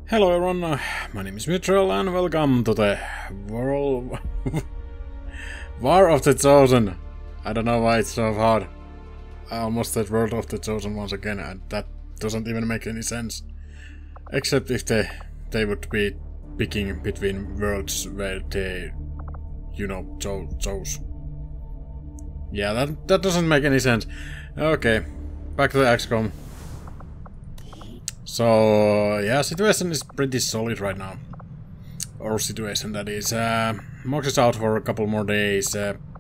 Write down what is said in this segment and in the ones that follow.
Hello everyone, my name is Mythrell and welcome to the World War of the Chosen. I don't know why it's so hard. I almost said World of the Chosen once again, and that doesn't even make any sense. Except if they would be picking between worlds where they, you know, chose. Yeah, that doesn't make any sense. Okay, back to the XCOM. So, yeah, situation is pretty solid right now. Our situation, that is. Mox is out for a couple more days.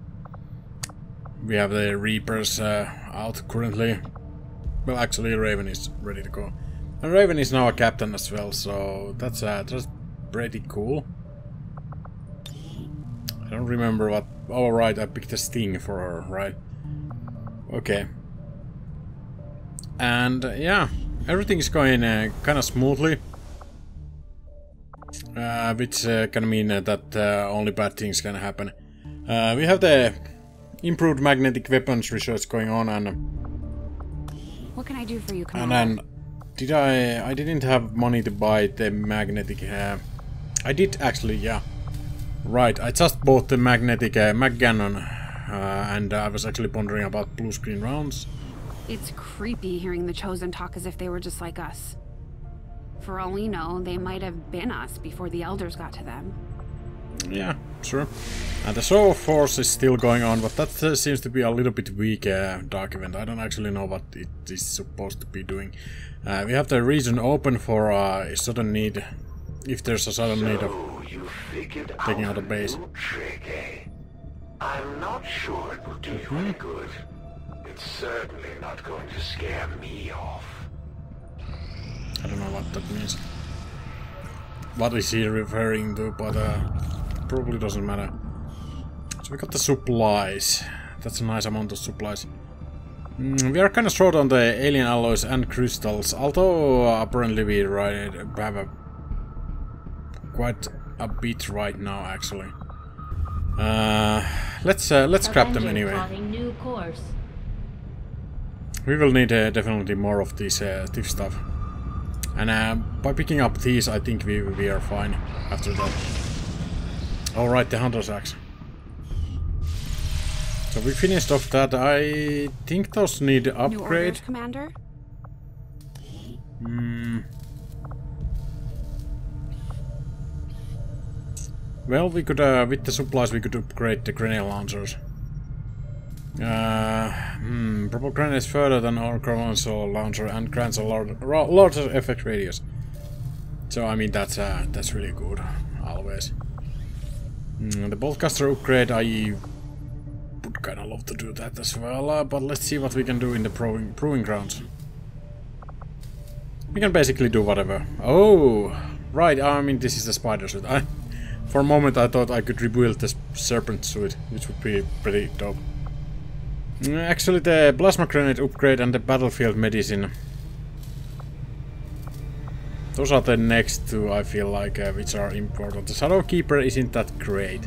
We have the Reapers out currently. Well, actually, Raven is ready to go. And Raven is now a captain as well, so that's pretty cool. I don't remember what... Oh, right, I picked a Sting for her, right? Okay. And, yeah. Everything is going kind of smoothly, which can mean that only bad things can happen. We have the improved magnetic weapons research going on, and what can I do for you, Commander? And then I didn't have money to buy the magnetic. I did actually, yeah. Right, I just bought the magnetic mag cannon, and I was actually pondering about blue screen rounds. It's creepy hearing the Chosen talk as if they were just like us. For all we know, they might have been us before the Elders got to them. Yeah, sure. And the show of force is still going on, but that seems to be a little bit weak dark event. I don't actually know what it is supposed to be doing. We have the region open for a sudden need, if there's a sudden need of taking out a base. Trick, eh? I'm not sure it will do you any good. It's certainly not going to scare me off. I don't know what that means. What is he referring to, but probably doesn't matter. So we got the supplies. That's a nice amount of supplies. We are kind of short on the alien alloys and crystals, although apparently we have quite a bit right now, actually. Let's grab them anyway. New course. We will need definitely more of this thief stuff. And by picking up these, I think we are fine after that. Alright, the Hunter's Axe. So we finished off that. I think those need upgrade. New orders, Commander? Well, we could, with the supplies, we could upgrade the grenade launchers. Purple grenade is further than our conventional launcher and grants a larger effect radius. So I mean that's really good, always. The boltcaster upgrade, I would kind of love to do that as well, but let's see what we can do in the proving grounds. We can basically do whatever. Oh, right. I mean this is the spider suit. For a moment I thought I could rebuild the serpent suit, which would be pretty dope. Actually, the plasma grenade upgrade and the battlefield medicine. Those are the next two, I feel like, which are important. The Shadow Keeper isn't that great.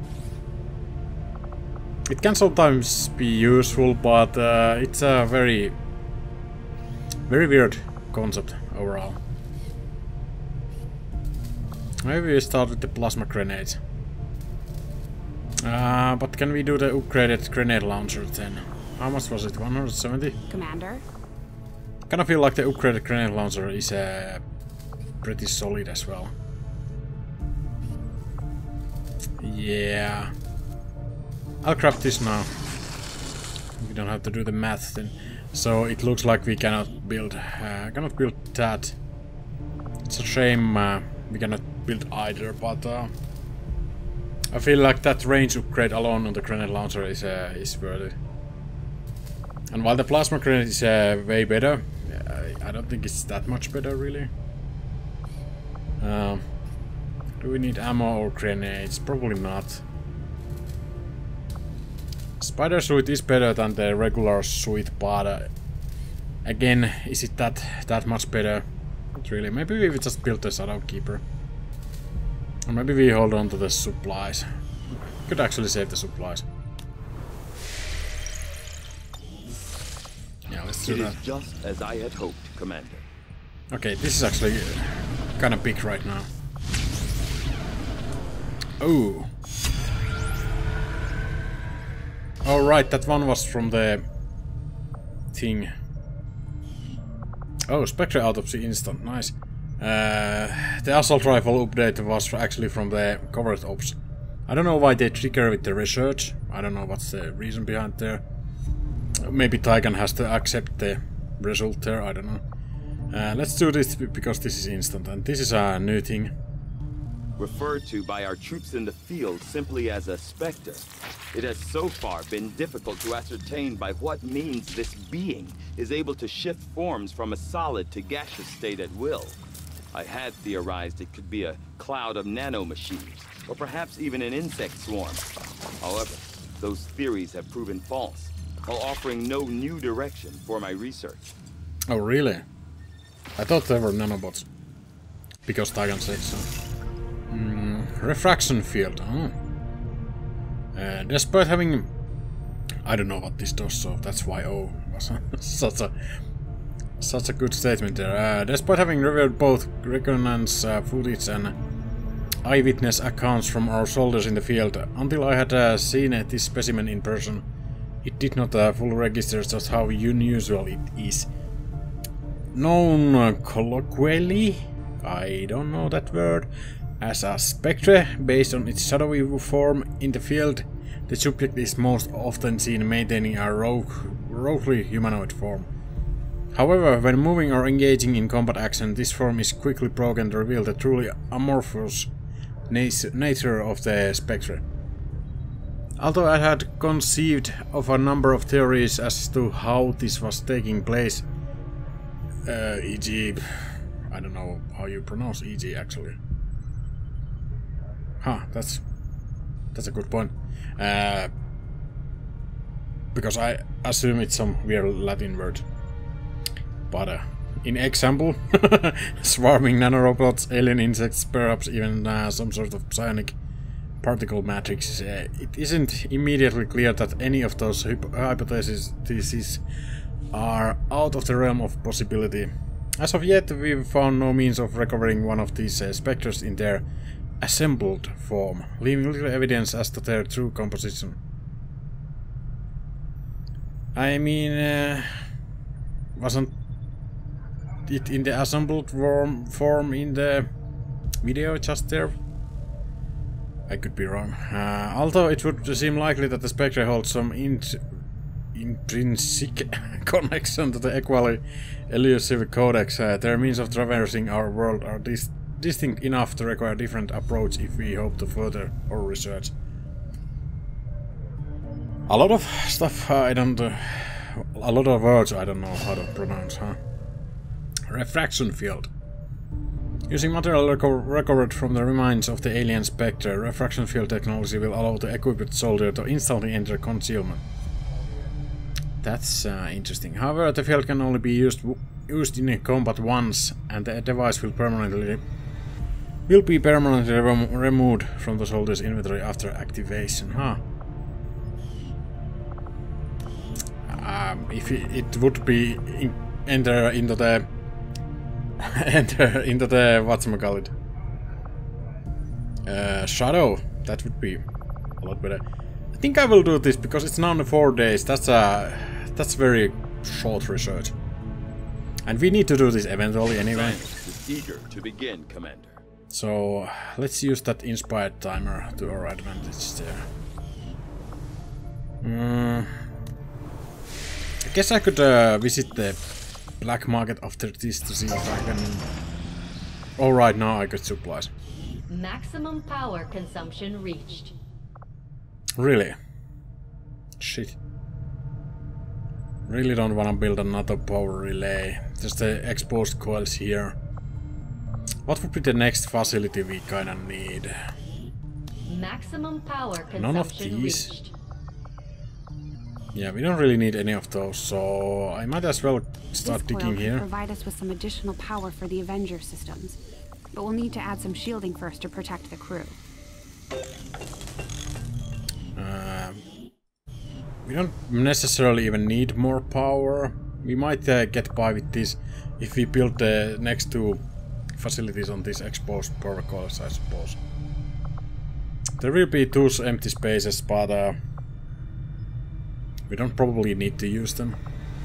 It can sometimes be useful, but it's a very weird concept overall. Maybe we start with the plasma grenades. But can we do the upgraded grenade launcher then? How much was it? 170? Commander? Kind of feel like the upgraded grenade launcher is pretty solid as well. Yeah. I'll grab this now. We don't have to do the math then. So it looks like we cannot build that. It's a shame we cannot build either, but I feel like that range upgrade alone on the grenade launcher is worth it. And while the plasma grenade is way better, I don't think it's that much better really. Do we need ammo or grenades? Probably not. Spider suit is better than the regular suit, but again, is it that much better? Not really. Maybe we just build the Shadow Keeper. Or maybe we hold on to the supplies. Could actually save the supplies. Yeah, let's do that. It is just as I had hoped, Commander. Okay, this is actually kinda big right now. Oh. Oh right, that one was from the thing. Oh, Spectre Autopsy instant, nice. The assault rifle update was actually from the covert ops. I don't know why they trigger with the research. I don't know what's the reason behind there. Maybe Taigan has to accept the result there, I don't know. Let's do this because this is instant and this is a new thing. Referred to by our troops in the field simply as a Spectre, it has so far been difficult to ascertain by what means this being is able to shift forms from a solid to gaseous state at will. I had theorized it could be a cloud of nanomachines, or perhaps even an insect swarm. However, those theories have proven false, while offering no new direction for my research. Oh really? I thought they were nanobots. Because Taigan said so. Refraction field. Oh. Despite having... I don't know what this does, so that's why O was such a good statement there. Despite having reviewed both resonance footage and eyewitness accounts from our soldiers in the field, until I had seen this specimen in person, it did not fully register just how unusual it is. Known colloquially, I don't know that word, as a spectre, based on its shadowy form in the field, the subject is most often seen maintaining a roughly humanoid form. However, when moving or engaging in combat action, this form is quickly broken to reveal the truly amorphous nature of the spectre. Although I had conceived of a number of theories as to how this was taking place, e.g. I don't know how you pronounce e.g. actually. Huh, that's a good point. Because I assume it's some weird Latin word. But in example, swarming nanorobots, alien insects, perhaps even some sort of psionic particle matrix, it isn't immediately clear that any of those hypotheses are out of the realm of possibility. As of yet, we've found no means of recovering one of these spectres in their assembled form, leaving little evidence as to their true composition. I mean, wasn't it in the assembled form in the video just there? I could be wrong. Although it would seem likely that the Spectre holds some intrinsic connection to the equally elusive Codex, their means of traversing our world are distinct enough to require a different approach if we hope to further our research. A lot of stuff I don't... a lot of words I don't know how to pronounce, huh? Refraction field. Using material recovered from the remains of the alien Spectre, refraction field technology will allow the equipped soldier to instantly enter concealment. That's interesting. However, the field can only be used in combat once, and the device will be permanently removed from the soldier's inventory after activation. Huh. If it would be enter into the whatchamacallit, shadow, that would be a lot better. I think I will do this because it's now in 4 days. That's very short research, and we need to do this eventually anyway. Is eager to begin, Commander. So let's use that inspired timer to our advantage there. I guess I could visit the black market after this to see if I can... Alright, now I got supplies. Maximum power consumption reached. Really? Shit. Really don't want to build another power relay. Just the exposed coils here. What would be the next facility we kinda need? Maximum power consumption None of these. reached. Yeah, we don't really need any of those, so I might as well start digging here. Provide us with some additional power for the Avenger systems, but we'll need to add some shielding first to protect the crew. We don't necessarily even need more power. We might get by with this if we build the next two facilities on these exposed power coils, I suppose. There will be 2 empty spaces, but we don't probably need to use them.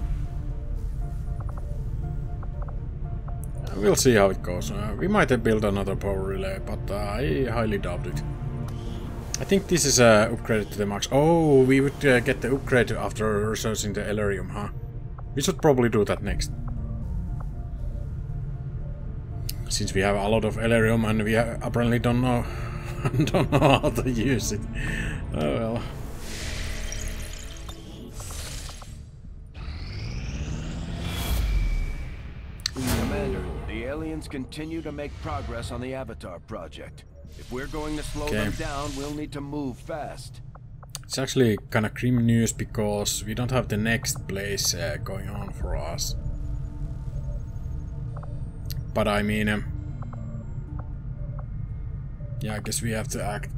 We'll see how it goes. We might build another power relay, but I highly doubt it. I think this is upgraded to the max. Oh, we would get the upgrade after researching the Elerium, huh? We should probably do that next. Since we have a lot of Elerium and we apparently don't know how to use it. Oh well. Commander, the aliens continue to make progress on the Avatar project. If we're going to slow them down, we'll need to move fast. It's actually kind of grim news because we don't have the next place going on for us. But I mean, yeah, I guess we have to act.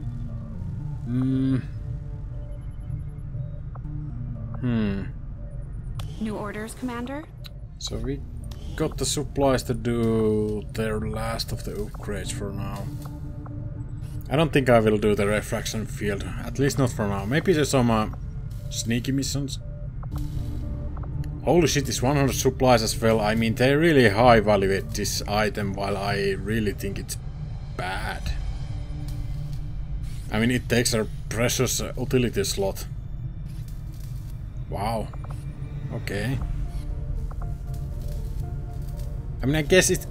New orders, Commander? So we got the supplies to do the last of the upgrades for now. I don't think I will do the refraction field, at least not for now. Maybe there's some sneaky missions. Holy shit, this 100 supplies as well. I mean, they really high evaluate this item, while I really think it's bad. I mean, it takes a precious utility slot. Wow. Okay. I mean, I guess it...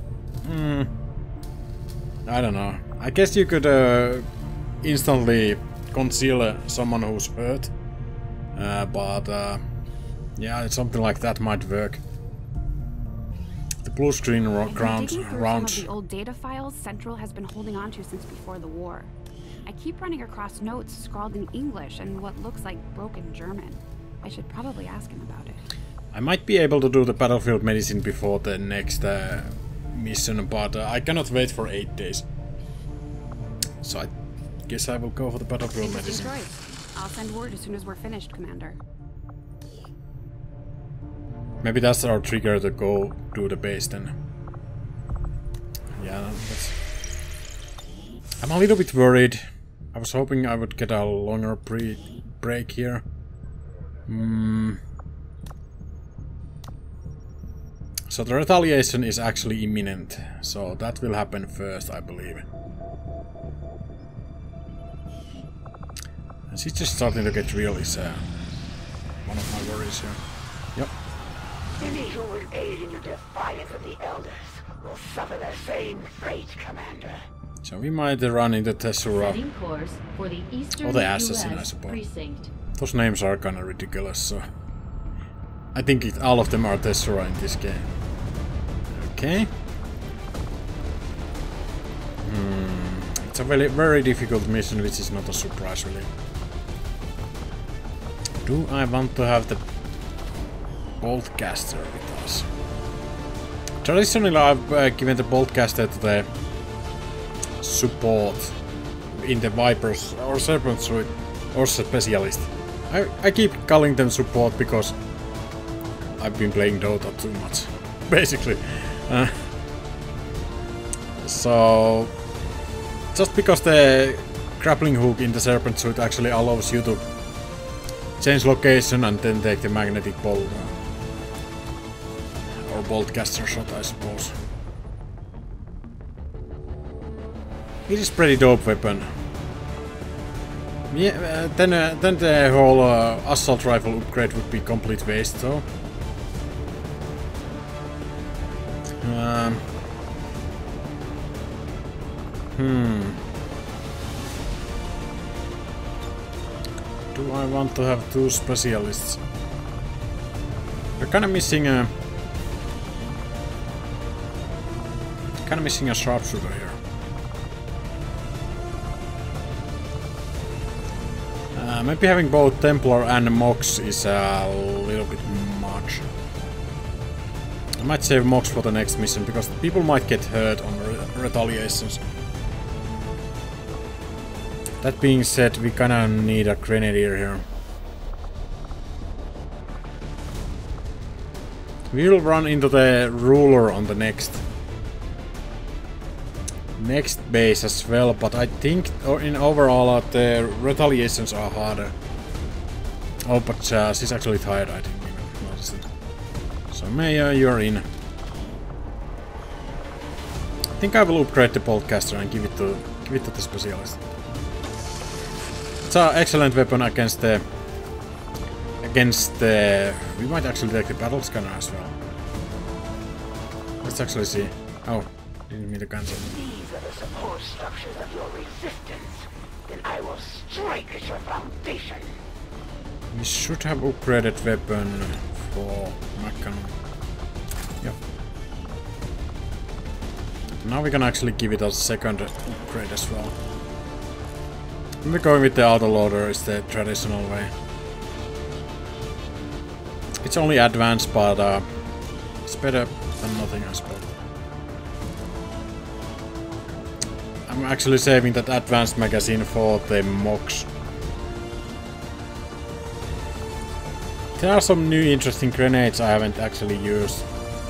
I don't know. I guess you could instantly conceal someone who's hurt. But yeah, something like that might work. The blue screen rounds. Some of the old data files Central has been holding on to since before the war. I keep running across notes scrawled in English and what looks like broken German. I should probably ask him about it. I might be able to do the battlefield medicine before the next mission, but I cannot wait for 8 days. So I guess I will go for the battlefield medicine. I'll send word as soon as we're finished, Commander. Maybe that's our trigger to go do the base then. Yeah, that's... I'm a little bit worried. I was hoping I would get a longer break here. So the retaliation is actually imminent, so that will happen first, I believe. And she's just starting to get real is one of my worries here. Yep. Any who would aid in the defiance of the Elders will suffer the same fate, Commander. So we might run into Tessura. Setting course for the Eastern Or the Assassin, I US suppose. precinct. Those names are kinda ridiculous, so... I think all of them are Tessura in this game. Okay. It's a very, very difficult mission, which is not a surprise, really. Do I want to have the Boltcaster with us? Traditionally, I've given the Boltcaster to the support in the Vipers or Serpent Suit or Specialist. I keep calling them support because I've been playing Dota too much, basically. So, just because the grappling hook in the Serpent Suit actually allows you to change location and then take the magnetic bolt or Boltcaster shot, I suppose. It is pretty dope weapon. Yeah, then the whole assault rifle upgrade would be complete waste, though. Do I want to have 2 specialists? We're kind of missing a sharpshooter here. Maybe having both Templar and Mox is a little bit much. I might save Mox for the next mission, because people might get hurt on retaliations. That being said, we kinda need a Grenadier here. We will run into the Ruler on the next. next base as well, but I think in overall the retaliations are harder. Oh, but she's actually tired, I didn't even notice it. So Maya, you're in. I think I will upgrade the boltcaster and give it to the specialist. It's an excellent weapon against the... We might actually take the battle scanner as well. Let's actually see. Oh, didn't mean to cancel. These are the support structures of your resistance. Then I will strike at your foundation. We should have upgraded weapon for Maccanon. Yep. Now we can actually give it a second upgrade as well. We're going with the autoloader, is the traditional way. It's only advanced, but it's better than nothing, I suppose. I'm actually saving that advanced magazine for the MOX. There are some new interesting grenades I haven't actually used.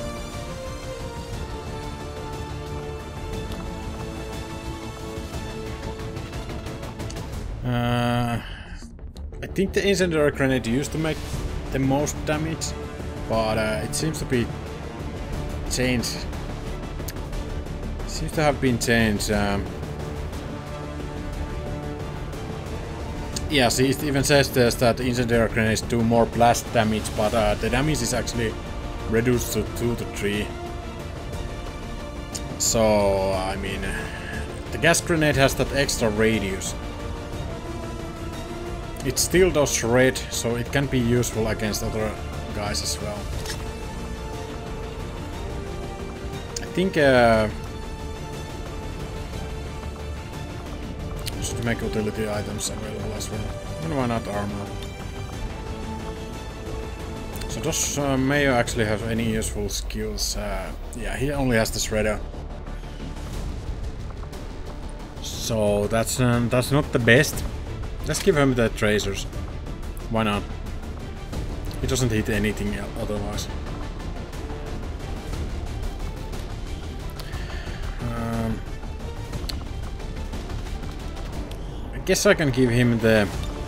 I think the incendiary grenade used to make the most damage, but it seems to be changed. It seems to have been changed. Yes, it even says this, that incendiary grenades do more blast damage, but the damage is actually reduced to 2 to 3. So, I mean, the gas grenade has that extra radius. It still does shred, so it can be useful against other guys as well. I think should make utility items available as well. And why not armor? So does Mayo actually have any useful skills? Yeah, he only has the shredder. So that's not the best. Let's give him the tracers. Why not? He doesn't hit anything otherwise. I guess I can give him the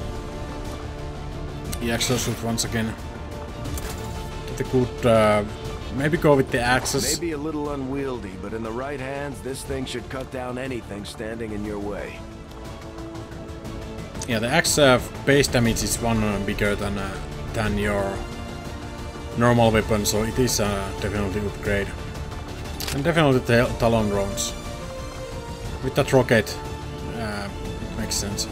exosuit once again. Get a good, maybe go with the axes. Maybe a little unwieldy, but in the right hands, this thing should cut down anything standing in your way. Yeah, the axe base damage is one bigger than your normal weapon, so it is definitely upgrade. And definitely the Talon rounds. With that rocket, it makes sense.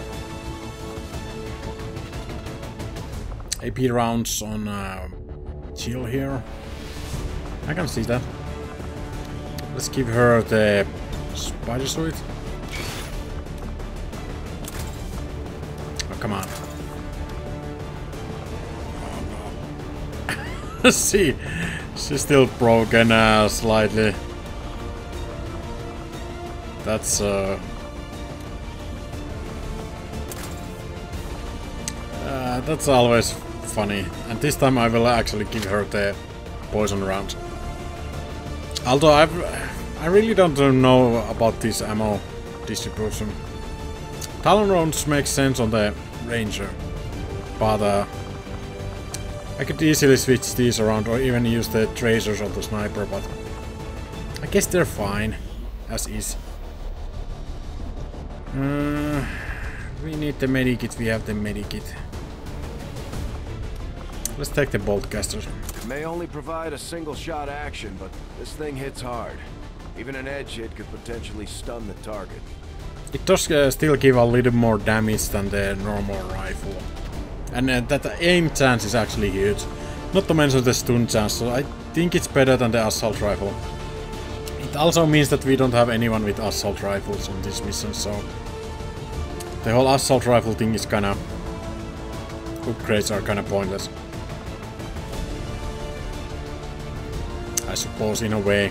AP rounds on Chill here. I can see that. Let's give her the spider suit. Come on. Oh no. See, she's still broken slightly. That's always funny. And this time I will actually give her the poison round. Although I really don't know about this ammo distribution. Talon rounds make sense on the Ranger, but I could easily switch these around or even use the tracers of the sniper, but I guess they're fine as is. We need the medikit, we have the medikit. Let's take the boltcaster. It may only provide a single shot action, but this thing hits hard. Even an edge hit could potentially stun the target. It does still give a little more damage than the normal rifle. And that aim chance is actually huge. Not to mention the stun chance, so I think it's better than the assault rifle. It also means that we don't have anyone with assault rifles on this mission, so the whole assault rifle thing is kinda... upgrades are kinda pointless. I suppose, in a way.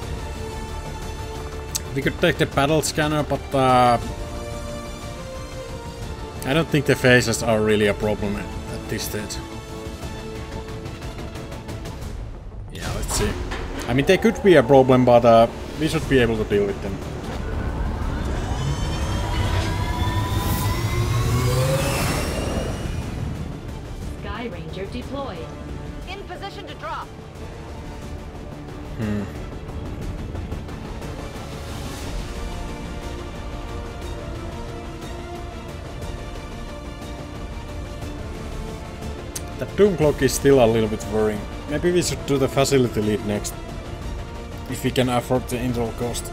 We could take the battle scanner, but I don't think the phases are really a problem at this stage. Yeah, let's see. I mean, they could be a problem, but we should be able to deal with them. Supply Ranger deployed. In position to drop. That doom clock is still a little bit worrying. Maybe we should do the facility lead next. If we can afford the intel cost.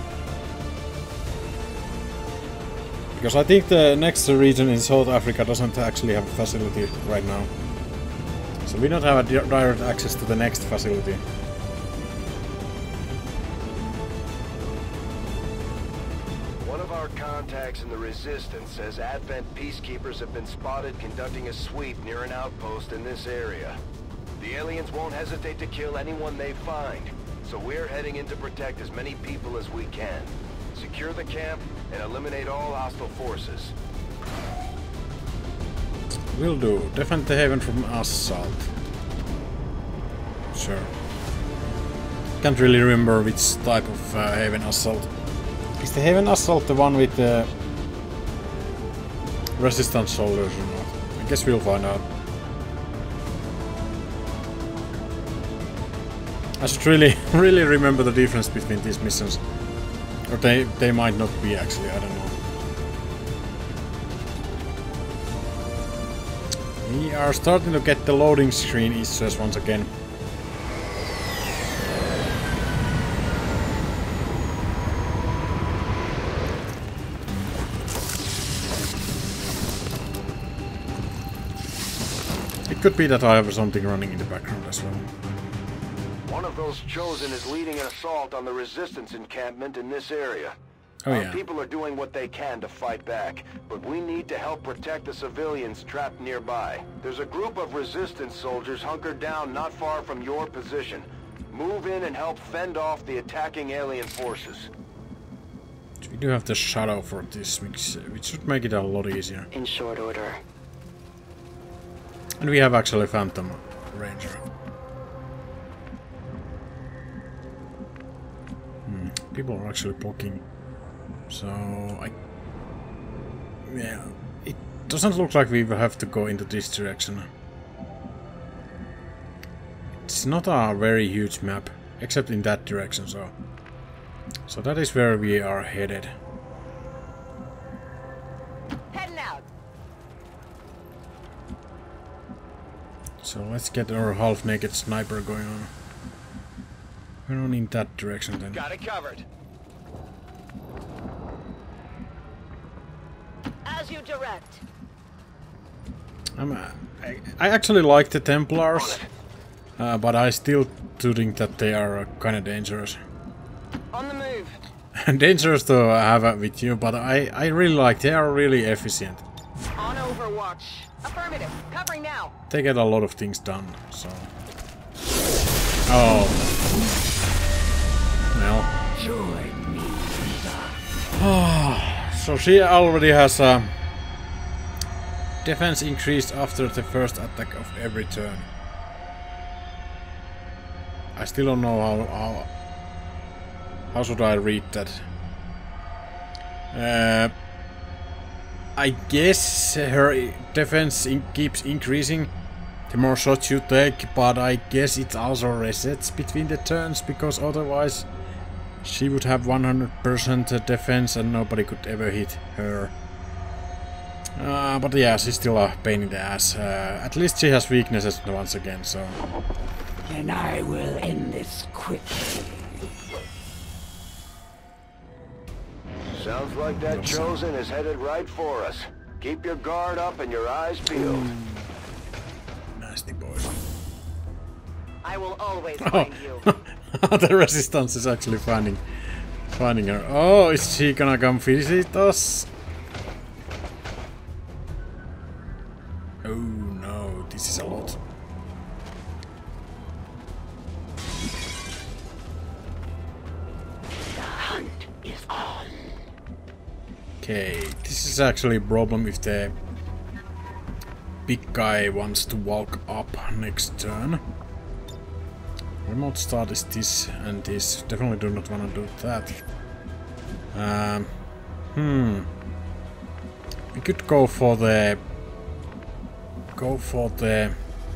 Because I think the next region in South Africa doesn't actually have a facility right now. So we don't have a direct access to the next facility. One of our contacts in the Resistance says Advent peacekeepers have been spotted conducting a sweep near an outpost in this area. The aliens won't hesitate to kill anyone they find, so we're heading in to protect as many people as we can. Secure the camp and eliminate all hostile forces. Will do. Defend the haven from assault. Sure. Can't really remember which type of haven assault. Is the haven assault the one with the resistance soldiers or not? I guess we'll find out. I should really remember the difference between these missions. Or they might not be actually, I don't know. We are starting to get the loading screen issues once again. It could be that I have something running in the background as well. One of those Chosen is leading an assault on the Resistance encampment in this area. Oh Our yeah. people are doing what they can to fight back, but we need to help protect the civilians trapped nearby. There's a group of Resistance soldiers hunkered down not far from your position. Move in and help fend off the attacking alien forces. We do have the shadow for this, which should make it a lot easier. In short order. And we have actually Phantom Ranger. People are actually blocking. So yeah, it doesn't look like we will have to go into this direction. It's not a very huge map, except in that direction, so that is where we are headed. Heading out. So let's get our half-naked sniper going on. We're on in that direction then. Got it covered. As you direct. I actually like the Templars, but I still do think that they are kind of dangerous. On the move. Dangerous to have with you, but I really like. They are really efficient. On Overwatch. Affirmative. Covering now. They get a lot of things done. So. Oh. Well. Join me, So she already has defense increased after the first attack of every turn. I still don't know how should I read that. I guess her defense keeps increasing the more shots you take, but I guess it also resets between the turns, because otherwise she would have 100% defense and nobody could ever hit her. But yeah, she's still a pain in the ass. At least she has weaknesses once again, so... and I will end this quickly. Sounds like that Chosen is headed right for us. Keep your guard up and your eyes peeled. Nasty boys. I will always find you. The Resistance is actually finding her. Oh, is she gonna come visit us? Oh no, this is a lot. The hunt is on. Okay, this is actually a problem if the big guy wants to walk up next turn. Remote start is this and this. Definitely do not want to do that. We could go for the go for the...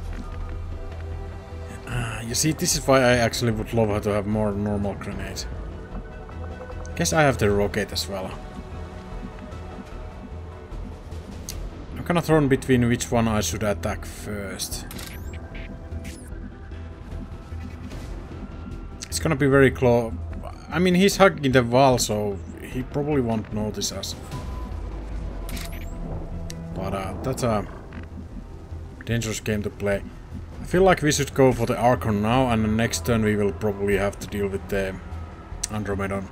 you see, this is why I actually would love to have more normal grenades. Guess I have the rocket as well. I'm gonna throw in between which one I should attack first. It's gonna be very close. I mean, he's hugging the wall, so he probably won't notice us. But that's a dangerous game to play. I feel like we should go for the Archon now, and the next turn we will probably have to deal with the Andromedon.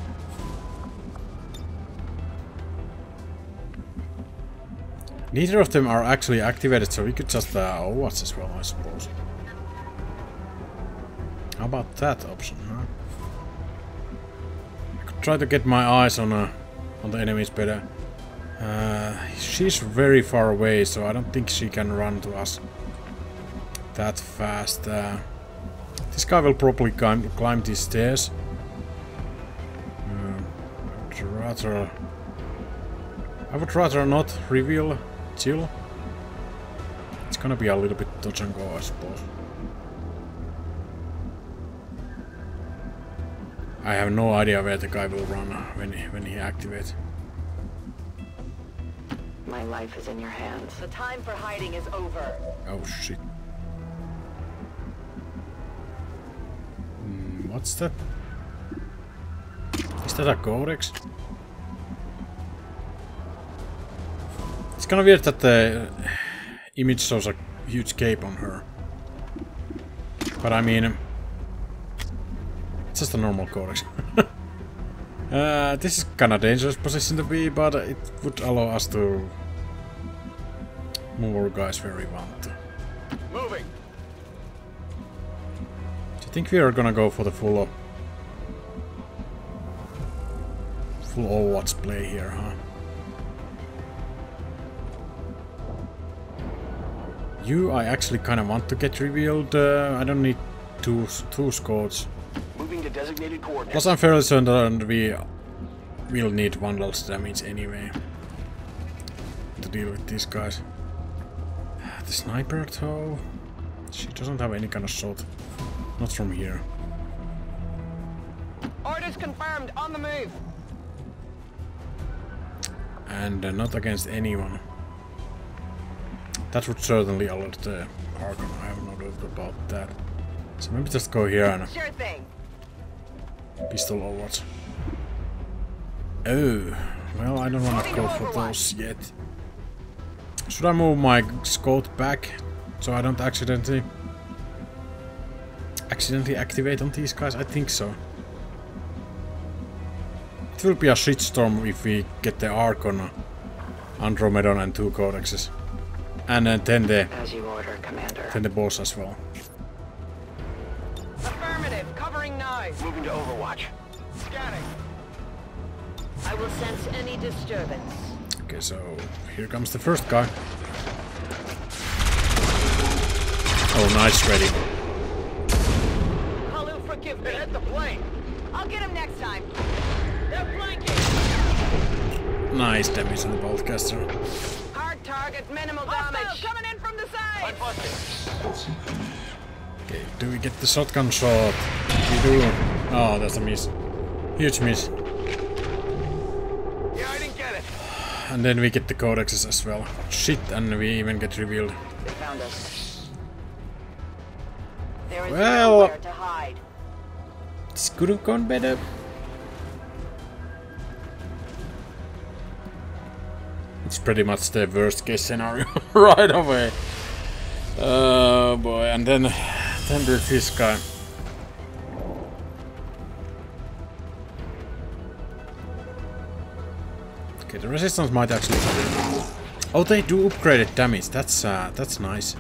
Neither of them are actually activated, so we could just Overwatch as well, I suppose. How about that option, huh? I could try to get my eyes on the enemies better. She's very far away, so I don't think she can run to us that fast. This guy will probably climb these stairs. I would rather not reveal Jill. It's gonna be a little bit touch and go, I suppose. I have no idea where the guy will run when he activates. My life is in your hands. The time for hiding is over. Oh shit. What's that? Is that a Codex? It's kinda weird that the image shows a huge cape on her. But I mean... it's just a normal Codex. This is kinda dangerous position to be, but it would allow us to move our guys where we want to. Moving. Do you think we are gonna go for the full Overwatch play here, huh? You, I actually kinda want to get revealed. I don't need two squads. Moving to designated coordinates. Plus I'm fairly certain we will need one less damage anyway to deal with these guys. The sniper though, she doesn't have any kind of shot. Not from here. Orders confirmed. On the move. And not against anyone. That would certainly alert the Archon. I have no doubt about that. So maybe just go here and Sure thing. pistol Overwatch. Oh, well, I don't want to go for those yet. Should I move my scout back so I don't accidentally activate on these guys? I think so. It will be a shitstorm if we get the Archon, Andromedon and 2 Codexes. And then As you order, Commander. the boss as well. Affirmative. Covering now. Moving to Overwatch. Scanning. I will sense any disturbance. Okay, so here comes the first guy. Oh, nice ready. Halu, forgive me. Hit the plane. I'll get him next time. They're flanking. Nice damage on the boltcaster. Hard target, minimal damage. Coming in from the side. Okay, do we get the shotgun shot? We do. Oh, that's a miss. Huge miss. Yeah, I didn't get it. And then we get the codexes as well. Shit, and we even get revealed. They found us. There is Well, nowhere to hide. this could have gone better. It's pretty much the worst case scenario right away. Oh boy, and then there's this guy. Okay, the resistance might actually. Oh, they do upgraded damage. That's nice.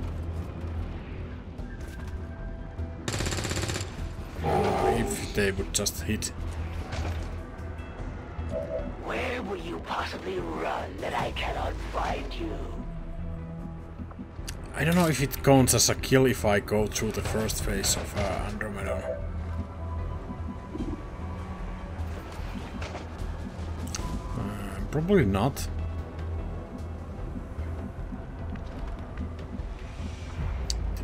If they would just hit. Where will you possibly run that I cannot find you? I don't know if it counts as a kill if I go through the first phase of Andromeda. Probably not.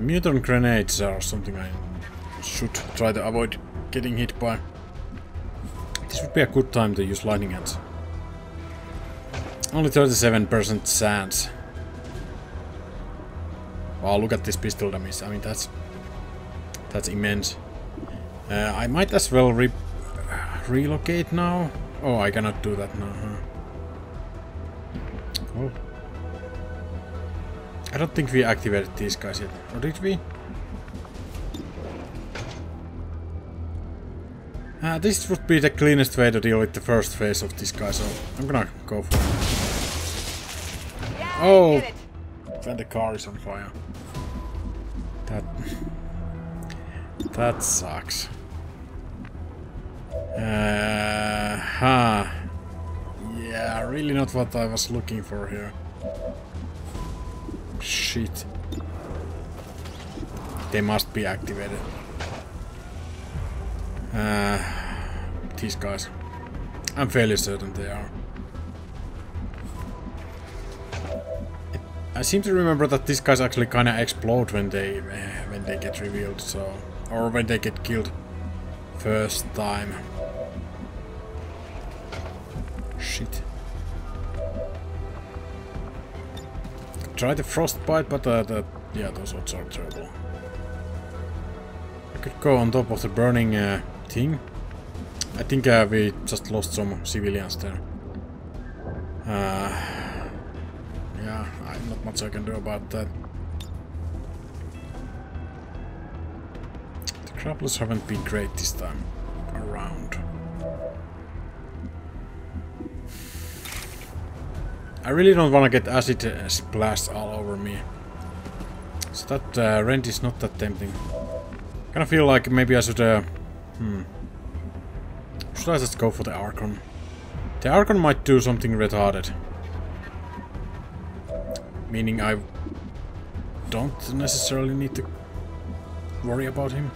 Mutant grenades are something I should try to avoid getting hit by. This would be a good time to use lightning hands. Only 37% chance. Wow, look at this pistol damage. I mean, that's immense. I might as well relocate now. Oh, I cannot do that now, huh? Oh. I don't think we activated these guys yet. Or did we? This would be the cleanest way to deal with the first phase of this guy, so I'm gonna go for it. Yeah, Oh! get it. Then the car is on fire. That sucks. Yeah, really not what I was looking for here. Shit. They must be activated. These guys. I'm fairly certain they are. I seem to remember that these guys actually kind of explode when they get revealed, so, or when they get killed first time. Shit. Try the frostbite, but yeah, those odds are terrible. I could go on top of the burning thing. I think we just lost some civilians there. Yeah, not much I can do about that. The grapplers haven't been great this time around. I really don't want to get acid splashed all over me. So that rent is not that tempting. I kind of feel like maybe I should... Should I just go for the Archon? The Archon might do something retarded. Meaning I don't necessarily need to worry about him.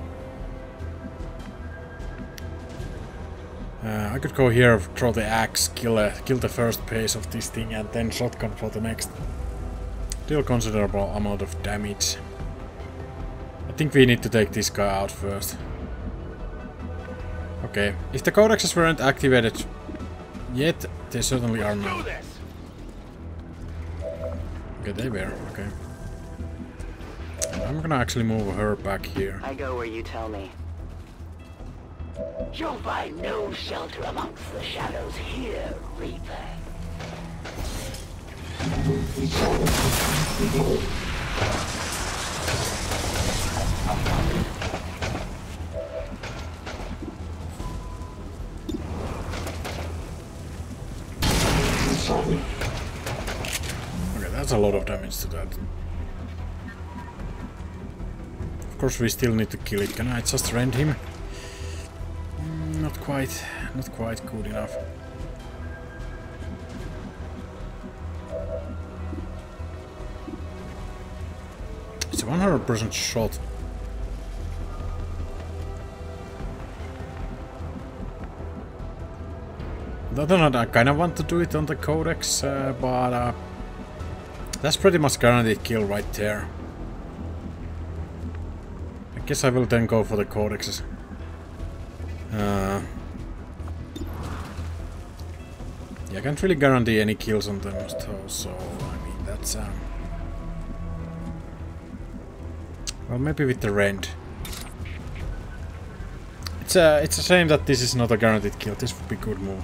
I could go here, throw the axe, kill the first phase of this thing, and then shotgun for the next. Still considerable amount of damage. I think we need to take this guy out first. Okay, if the codexes weren't activated yet, they certainly are now. Okay, they were, okay. I'm gonna actually move her back here. I go where you tell me. You'll find no shelter amongst the shadows here, Reaper. Okay, that's a lot of damage to that. Of course, we still need to kill it. Can I just rend him? Not quite good enough. It's a 100% shot. Other than that, I kind of want to do it on the codex, but that's pretty much guaranteed kill right there. I guess I will then go for the codexes. Yeah, I can't really guarantee any kills on them, so I mean that's well, maybe with the rend. It's a shame that this is not a guaranteed kill. This would be a good move.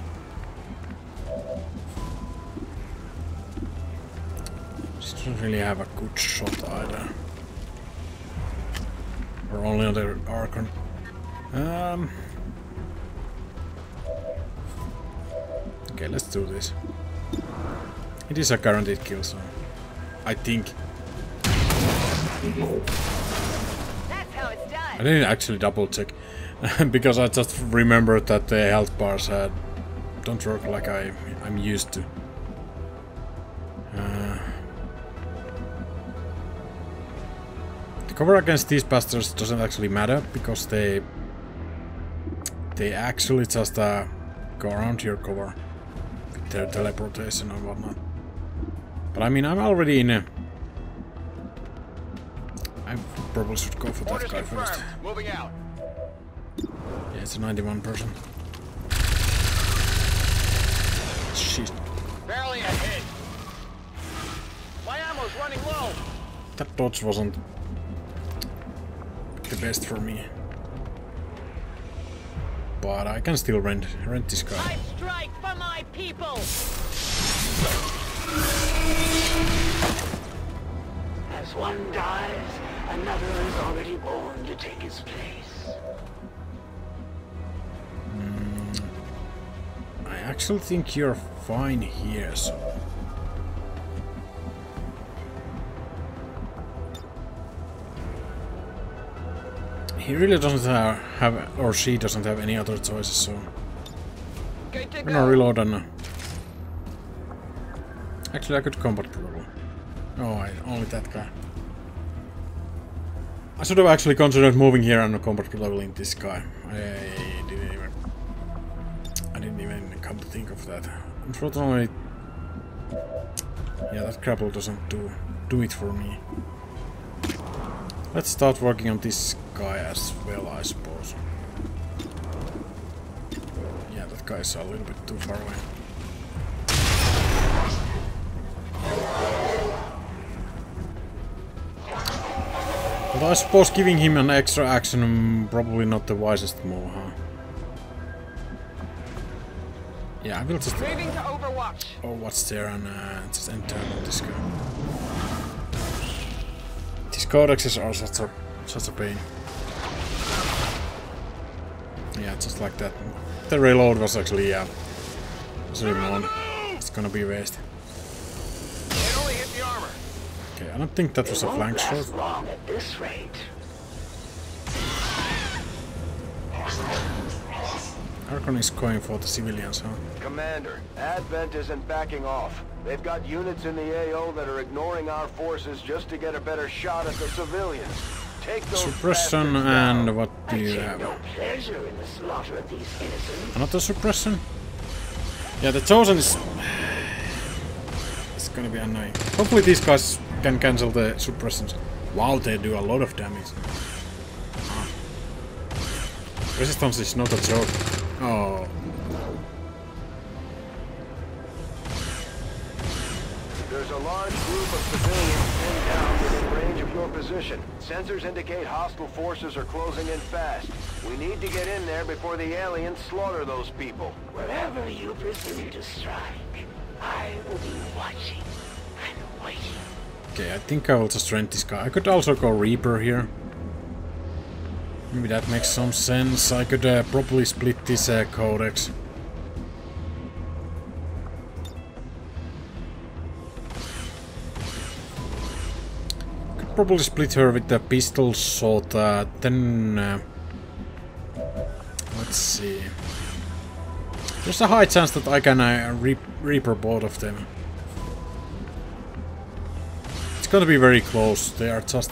Just don't really have a good shot either. Or only on the Archon. Okay, let's do this. It is a guaranteed kill, so I think. That's how it's done. I didn't actually double check because I just remembered that the health bars don't work like I'm used to. The cover against these bastards doesn't actually matter because they actually just go around your cover. Their teleportation and whatnot. But I mean, I'm already in I probably should go for that guy first. Moving out. Yeah, it's a 91%. Shit. Barely a hit. My ammo's running low. That dodge wasn't the best for me. But I can still rent this guy. I strike for my people. As one dies, another is already born to take his place. I actually think you're fine here, so... He really doesn't have, or she doesn't have any other choices, so... I'm gonna reload and... Actually, I could combat probably. Oh, only that guy. I should have actually considered moving here and combat leveling this guy. I didn't even come to think of that. Unfortunately... Yeah, that grapple doesn't do it for me. Let's start working on this guy as well, I suppose. Yeah, that guy is a little bit too far away. But I suppose giving him an extra action probably not the wisest move, huh? Yeah, I will just... Moving to Overwatch. Oh, what's there and just enter on this guy. These codexes are such a pain. Yeah, just like that. The reload was actually removed. It's gonna be waste. It only hit the armor. Okay, I don't think that was a flank shot. Long at this rate. Archon is going for the civilians, huh? Commander, Advent isn't backing off. They've got units in the AO that are ignoring our forces just to get a better shot at the civilians. Take those Suppression bastards down. and what do you have? No pleasure in the slaughter of these innocents. Another suppression? Yeah, the Chosen is... It's gonna be annoying. Hopefully these guys can cancel the suppressions. Wow, they do a lot of damage. Resistance is not a joke. Oh. There's a large group of civilians pinned down within range of your position. Sensors indicate hostile forces are closing in fast. We need to get in there before the aliens slaughter those people. Wherever you presume to strike, I will be watching and waiting. Okay, I think I will just rent this guy. I could also go Reaper here. Maybe that makes some sense. I could probably split this codex. Could probably split her with the pistol shot. Then let's see. There's a high chance that I can Reaper both of them. It's gonna be very close. They are just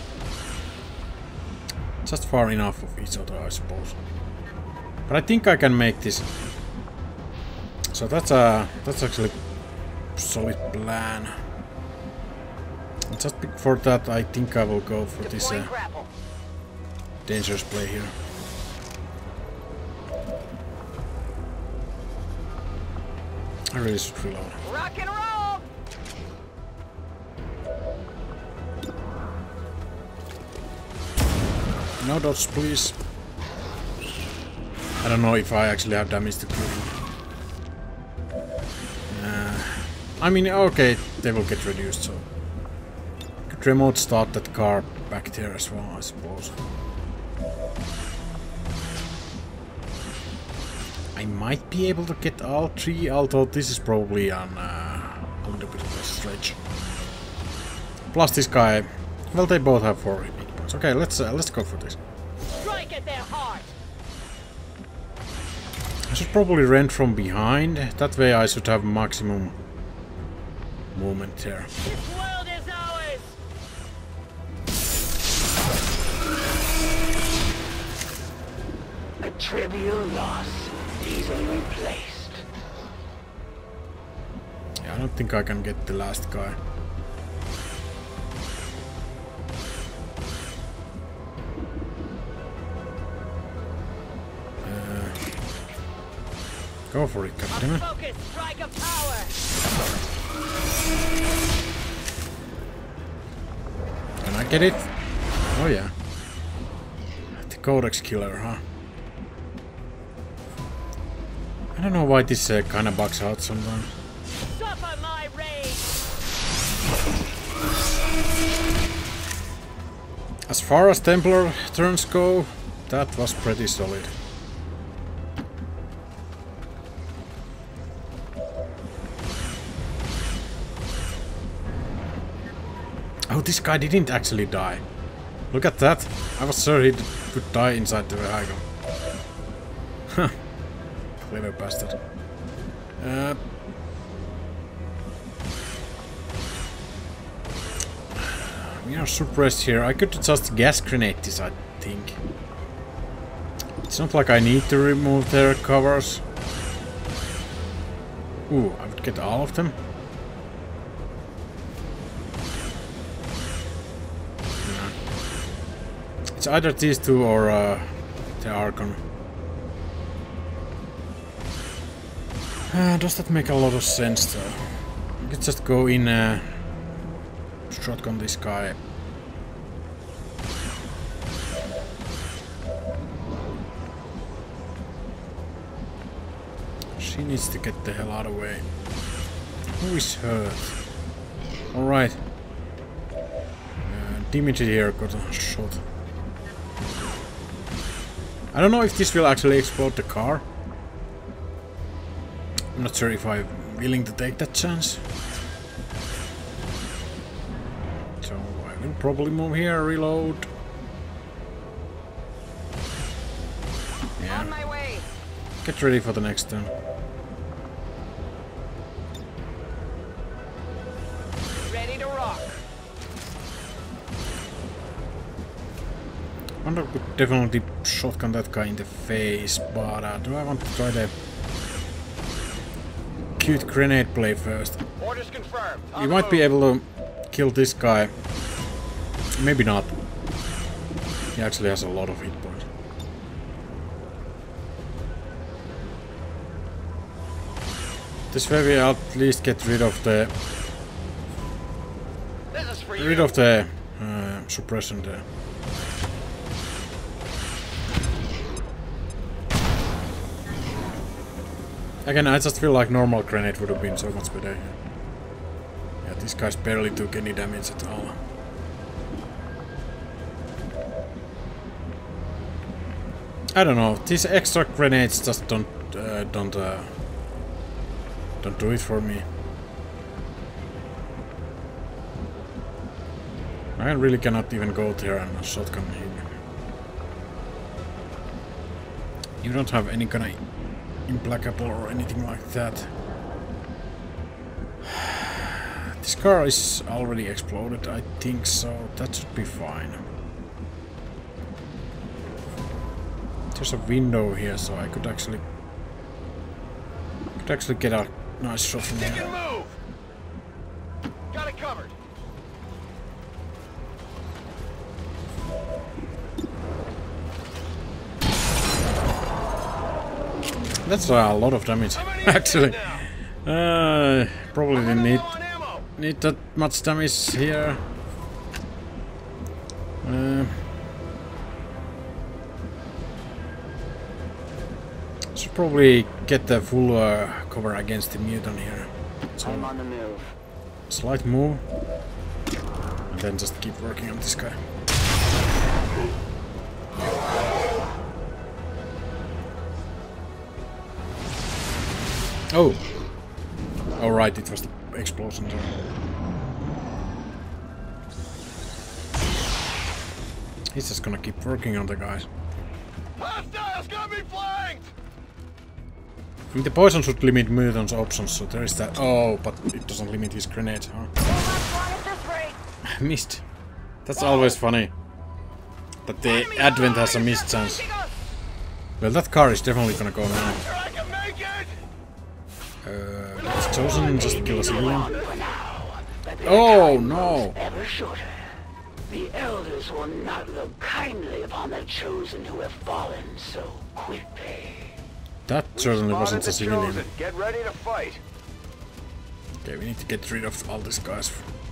far enough of each other, I suppose. But I think I can make this. So that's actually a solid plan. And just for that, I think I will go for this dangerous play here. I really should reload. Rock and roll. No dodge, please. I don't know if I actually have damage to kill him. I mean, okay, they will get reduced, so... I could remote start that car back there as well, I suppose. I might be able to get all three, although this is probably a little bit of a stretch. Plus this guy... Well, they both have 4 hit points. Okay, let's go for this. Strike at their heart. I should probably rent from behind. That way I should have maximum movement there. This world is ours. A trivial loss, easily replaced. Yeah, I don't think I can get the last guy. Go for it, goddammit. Focus, strike of power. Can I get it? Oh yeah. The Codex killer, huh? I don't know why this kinda bugs out sometimes. Suffer my rage. As far as Templar turns go, that was pretty solid. Oh, this guy didn't actually die. Look at that. I was sure he would die inside the vehicle. Huh. Clever bastard. We are suppressed here. I could just gas grenade this, I think. It's not like I need to remove their covers. Ooh, I would get all of them. Yeah. It's either these two or the Archon. Does that make a lot of sense though? I could just go in shotgun this guy. She needs to get the hell out of the way. Who is hurt? Alright. Dimitri here got a shot. I don't know if this will actually explode the car. I'm not sure if I'm willing to take that chance. So I will probably move here, reload. Yeah. On my way. Get ready for the next turn. Ready to rock. Wonder could definitely shotgun that guy in the face, but do I want to try the cute grenade play first? Orders confirmed. You might be able to kill this guy. Maybe not. He actually has a lot of hit points. This way we at least get rid of the suppression there. Again, I just feel like normal grenade would have been so much better here. Yeah, these guys barely took any damage at all. I don't know. These extra grenades just don't do it for me. I really cannot even go there and shotgun him. You don't have any kind of implacable or anything like that. This car is already exploded, I think, so that should be fine. There's a window here, so I could actually get a nice shot from Take here. and move. Got it covered. That's a lot of damage, actually. Probably didn't need that much damage here. Should probably get the full cover against the mutant here. So I'm on the move. slight move, and then just keep working on this guy. Oh! Oh right, it was the explosion there. He's just gonna keep working on the guys. Hostiles got me flanked. I mean, the poison should limit mutants' options, so there is that. Oh, but it doesn't limit his grenades, huh? I missed. That's always funny. That the Advent has a missed chance. Well, that car is definitely gonna go now. It's chosen just to kill a civilian. Oh no! Ever shorter. The elders will not look kindly upon the chosen who have fallen so quickly. That certainly wasn't a civilian. Get ready to fight. Okay, we need to get rid of all these guys.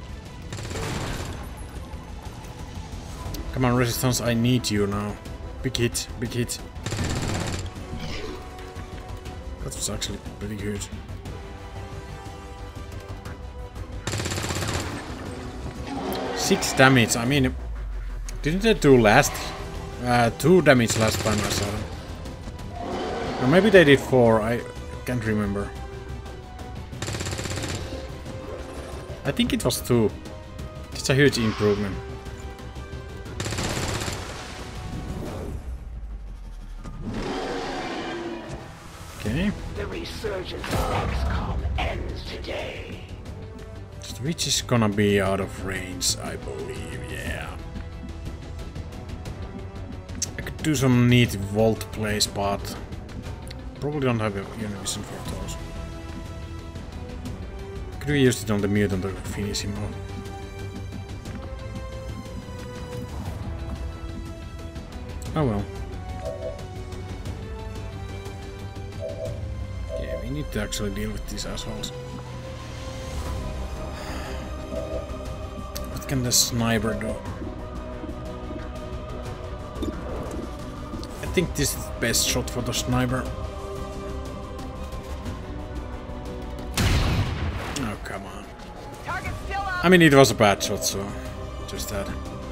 Come on, Resistance, I need you now. Big hit, big hit. That was actually pretty good. Six damage, I mean... Didn't they do last? 2 damage last time I saw them. Or maybe they did 4, I can't remember. I think it was 2. It's a huge improvement. Okay. The resurgence of XCOM ends today. Which is gonna be out of range, I believe, yeah. I could do some neat vault plays, but probably don't have a Univision for those. Could we use it on the mutant to finish him off? Oh well. Yeah, we need to actually deal with these assholes. What can the sniper do? I think this is the best shot for the sniper. Oh, come on. Target's still up. I mean, it was a bad shot, so just that.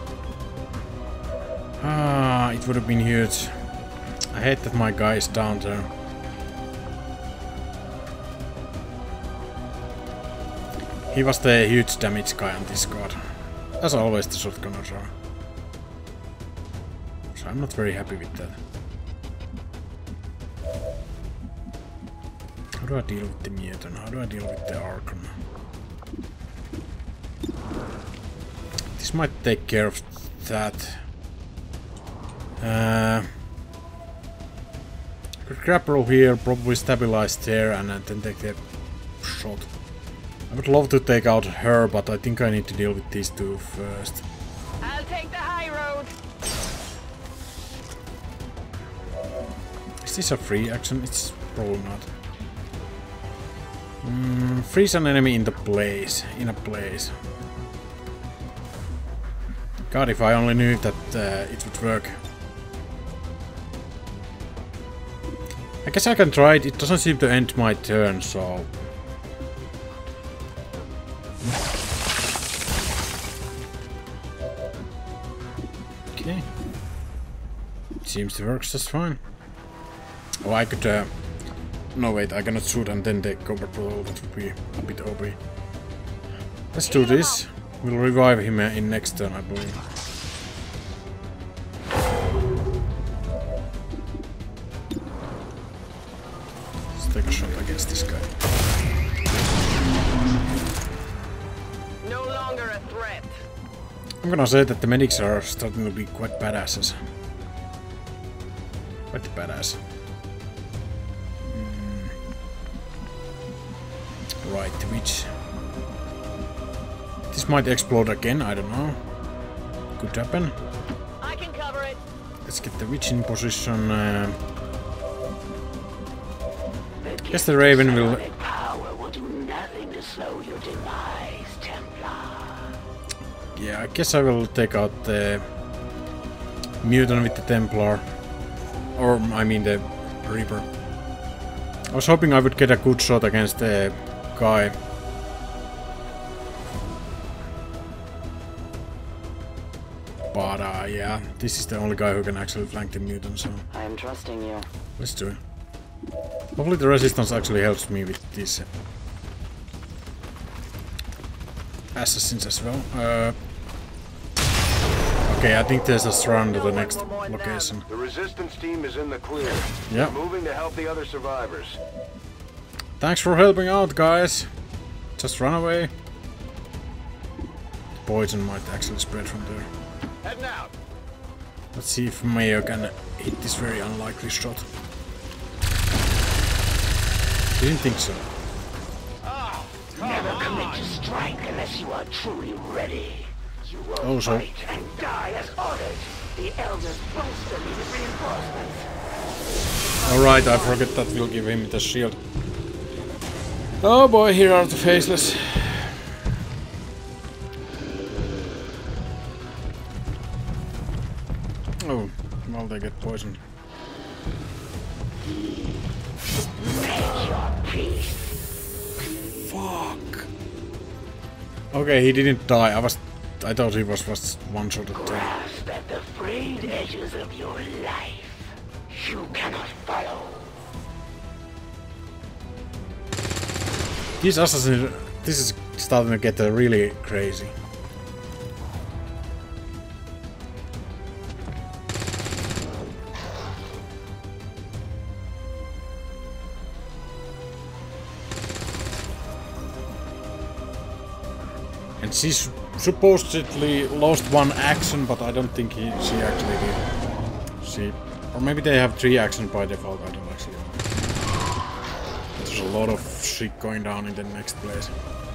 Ah, it would have been huge. I hate that my guy is down there. He was the huge damage guy on this squad. As always, the shotgunners are. So I'm not very happy with that. How do I deal with the mutant? How do I deal with the Archon? This might take care of that. Grapple here, probably stabilize there, and then take the shot. I would love to take out her, but I think I need to deal with these two first. I'll take the high road. Is this a free action? It's probably not. Freeze an enemy in a place. God, if I only knew that it would work. I guess I can try it. It doesn't seem to end my turn, so... Okay. Seems to work just fine. Oh, I could... No, wait, I cannot shoot and then take cover blow. That would be a bit OP. Let's do this. We'll revive him in next turn, I believe. Let's take a shot against this guy. No longer a threat. I'm gonna say that the medics are starting to be quite badasses. Quite badass. Right, which... This might explode again, I don't know. Could happen. I can cover it. Let's get the witch in position. Guess the Raven will... Power will do nothing to slow your demise, Templar. Yeah, I guess I will take out the mutant with the Templar. Or, I mean the Reaper. I was hoping I would get a good shot against the guy. But yeah, this is the only guy who can actually flank the mutant, so... I am trusting you. Let's do it. Hopefully the resistance actually helps me with these assassins as well. Okay, I think there's a run to the next location. The resistance team is in the clear. Yeah. They're moving to help the other survivors. Thanks for helping out, guys. Just run away. The poison might actually spread from there. Heading out. Let's see if Mayo can hit this very unlikely shot. Didn't think so. Never commit to strike unless you are truly ready. You will fight and die as ordered. The elders bolster needed reinforcements. Alright, I forget that we'll give him the shield. Oh boy, here are the faceless. Oh, well they get poisoned. Fuck. Okay, he didn't die. I thought he was one-shotted too. Grasp at the frayed edges of your life. You cannot follow. This assassin, this is starting to get really crazy. And she's supposedly lost one action, but I don't think she actually did. Or maybe they have 3 actions by default, I don't actually know. There's a lot of shit going down in the next place.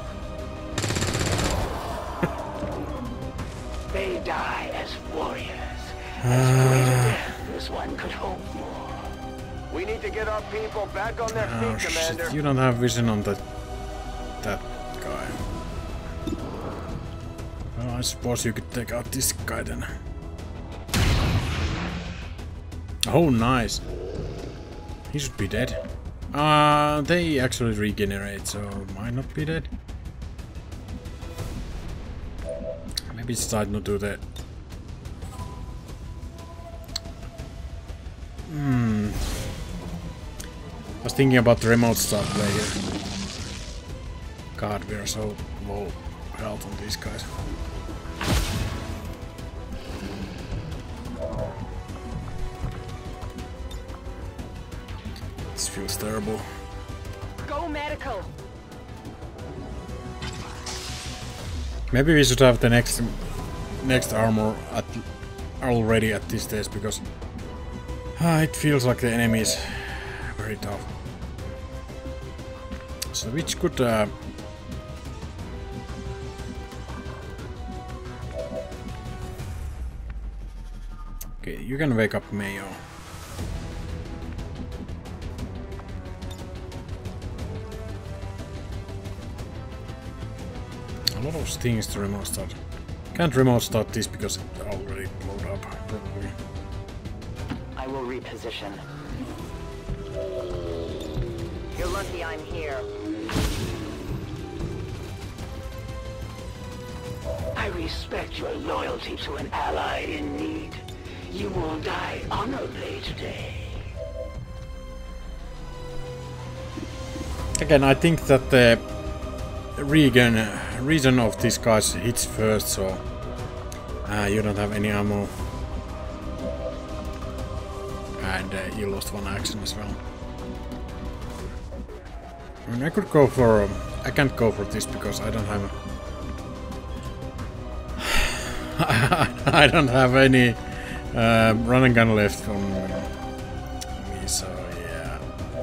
They die as warriors. As great a death as one could hope for. We need to get our people back on their feet, Commander. Shit, you don't have vision on that guy. Well, I suppose you could take out this guy then. Oh, nice. He should be dead. They actually regenerate, so might not be dead. Maybe it's time to do that. I was thinking about the remote start play here. God, we are so low health on these guys. This feels terrible. Go medical. Maybe we should have the next armor already at this stage, because it feels like the enemy is very tough. So which could okay, you can wake up Mayo. A lot of things to remote start. Can't remote start this because it already blew up, probably. I will reposition. You're lucky I'm here. I respect your loyalty to an ally in need. You will die honorably today. Again, I think that the region of these guys hits first, so you don't have any ammo. And you lost one action as well. I mean, I could go for... I can't go for this because I don't have... I don't have any run and gun left on me, so yeah.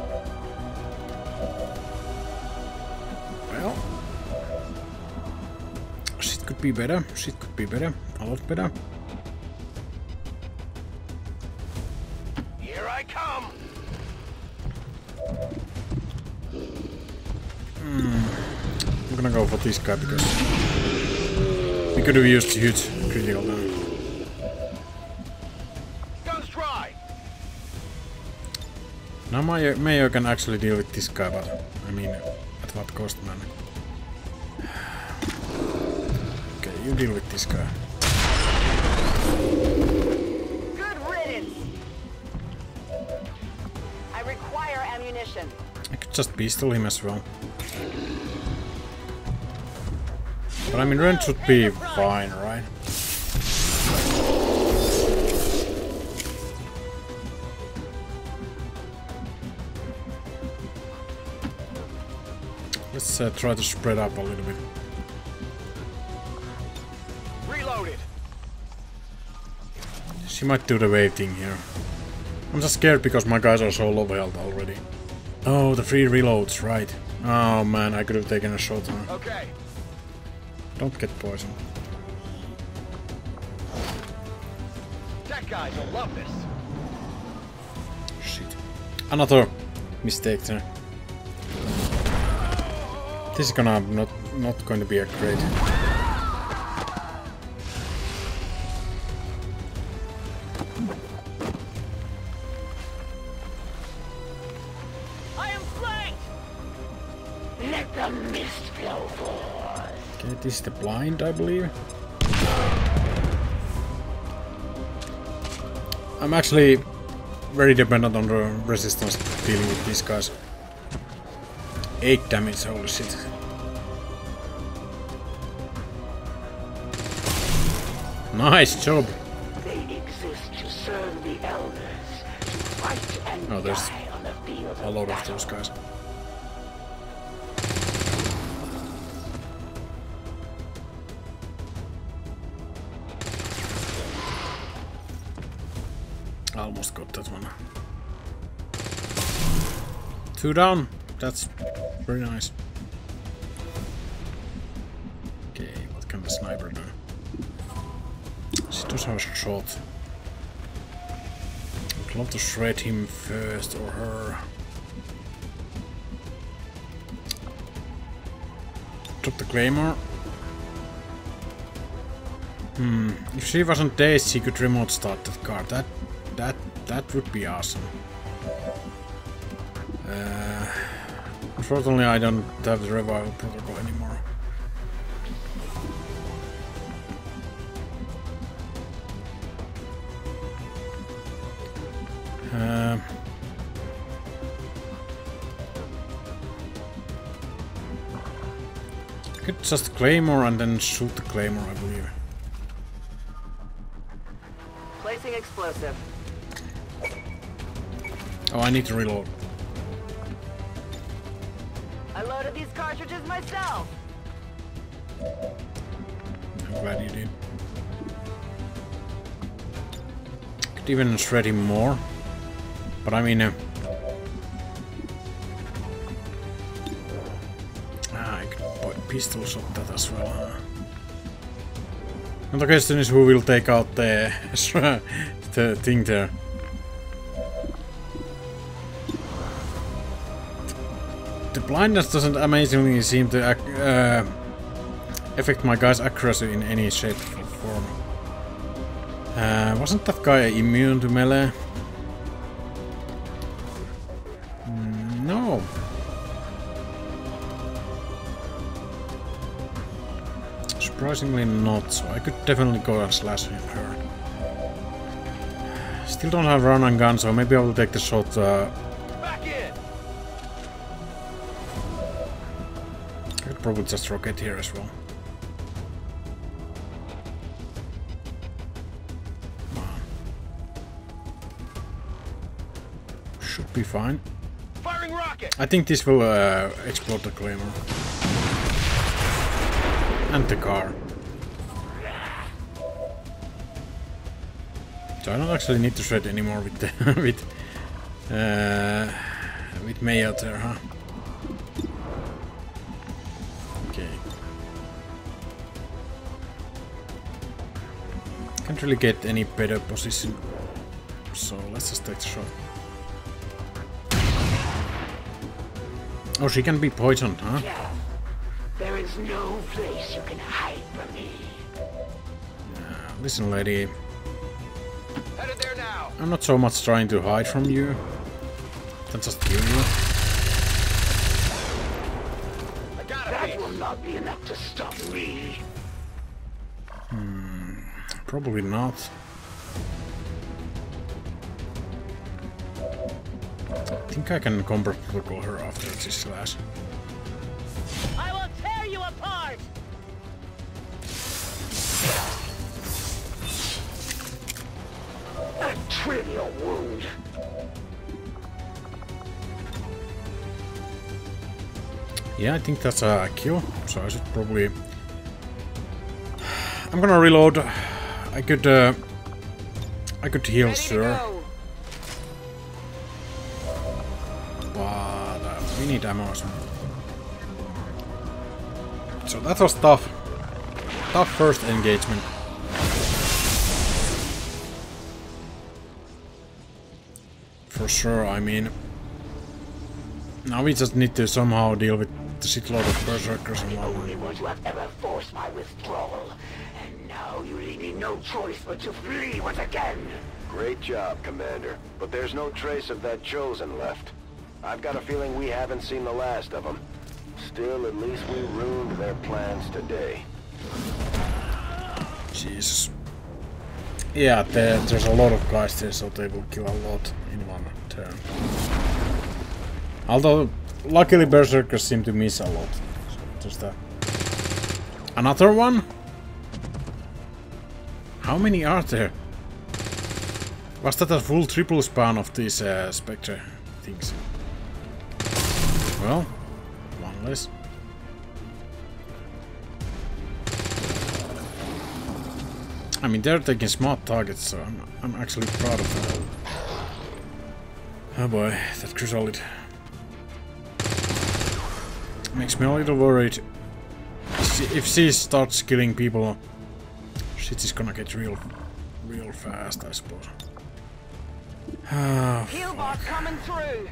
Well... Shit could be better. Shit could be better. A lot better. Here I come. I'm gonna go for this guy because we could have used huge critical damage. Guns dry. Now Mayo can actually deal with this guy, but I mean, at what cost, man? Okay, you deal with this guy. Good riddance. I require ammunition. I could just pistol him as well. But I mean, run should be fine, right? Let's try to spread up a little bit. Reloaded. She might do the wave thing here. I'm just scared because my guys are so low health already. Oh, the free reloads, right. Oh man, I could have taken a shot on her. Okay. Don't get poisoned. That guy will love this. Shit. Another mistake there. This is gonna not going to be a great. I am flanked! Let the mist flow forth. Okay, this is the blind, I believe. I'm actually very dependent on the resistance dealing with these guys. 8 damage, holy shit. Nice job! They exist to serve the elders, to fight and Oh, there's die on the field a of lot of battle. those guys. Almost got that one. 2 down. That's very nice. Okay, what can the sniper do? She does have a shot. I'd love to shred him first, or her. Drop the claymore. If she wasn't dazed, she could remote start that car. That would be awesome. Unfortunately, I don't have the revival protocol anymore. I could just claymore and then shoot the claymore, I believe. Placing explosive. Oh, I need to reload. I loaded these cartridges myself. I'm glad you did. Could even shred him more, but I mean, I could pistol shot that as well. Huh? And the question is, who will take out the the thing there? The blindness doesn't amazingly seem to affect my guy's accuracy in any shape or form. Wasn't that guy immune to melee? No. Surprisingly not, so I could definitely go and slash her. Still don't have run and gun, so maybe I will take the shot. Back in! I could probably just rocket here as well. Should be fine. Firing rocket! I think this will explode the claymore. And the car. So I don't actually need to shred anymore with the with May out there, huh? Okay. Can't really get any better position, so let's just take the shot. Oh, she can be poisoned, huh? Yeah. There is no place you can hide from me. Listen, lady. Headed there now! I'm not so much trying to hide from you. Than just kill you. I got That will not be enough to stop me. Probably not. I think I can combat protocol her after this slash. I will tear you apart! A trivial wound. Yeah, I think that's a kill, so I should probably... I'm gonna reload. I could heal, sir. But we need ammo as well. So that was tough. Tough first engagement. For sure, I mean... Now we just need to somehow deal with the shitload of berserkers and The whatnot. only ones who have ever forced my withdrawal. And now you leave me no choice but to flee once again. Great job, Commander. But there's no trace of that Chosen left. I've got a feeling we haven't seen the last of them. Still, at least we ruined their plans today. Jesus. Yeah, there's a lot of guys there, so they will kill a lot in one turn. Although, luckily berserkers seem to miss a lot. So just that. Another one? How many are there? Was that a full triple spawn of these Spectre things? Well, one less. I mean, they're taking smart targets, so I'm actually proud of that. Oh boy, that Chrysalid makes me a little worried. If she starts killing people, shit is gonna get real fast, I suppose. Oh, Healbot coming through.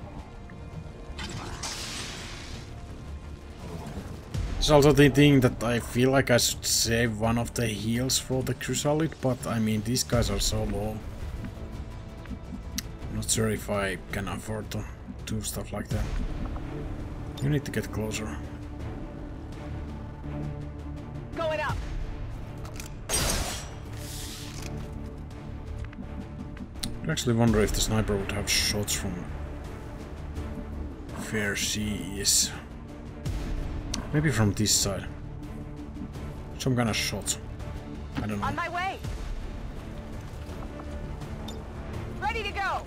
It's also the thing that I feel like I should save one of the heals for the Chrysalid, but I mean, these guys are so low. I'm not sure if I can afford to do stuff like that. You need to get closer. Going up. I actually wonder if the sniper would have shots from where she is. Maybe from this side. Some kind of shots. I don't know. On my way. Ready to go.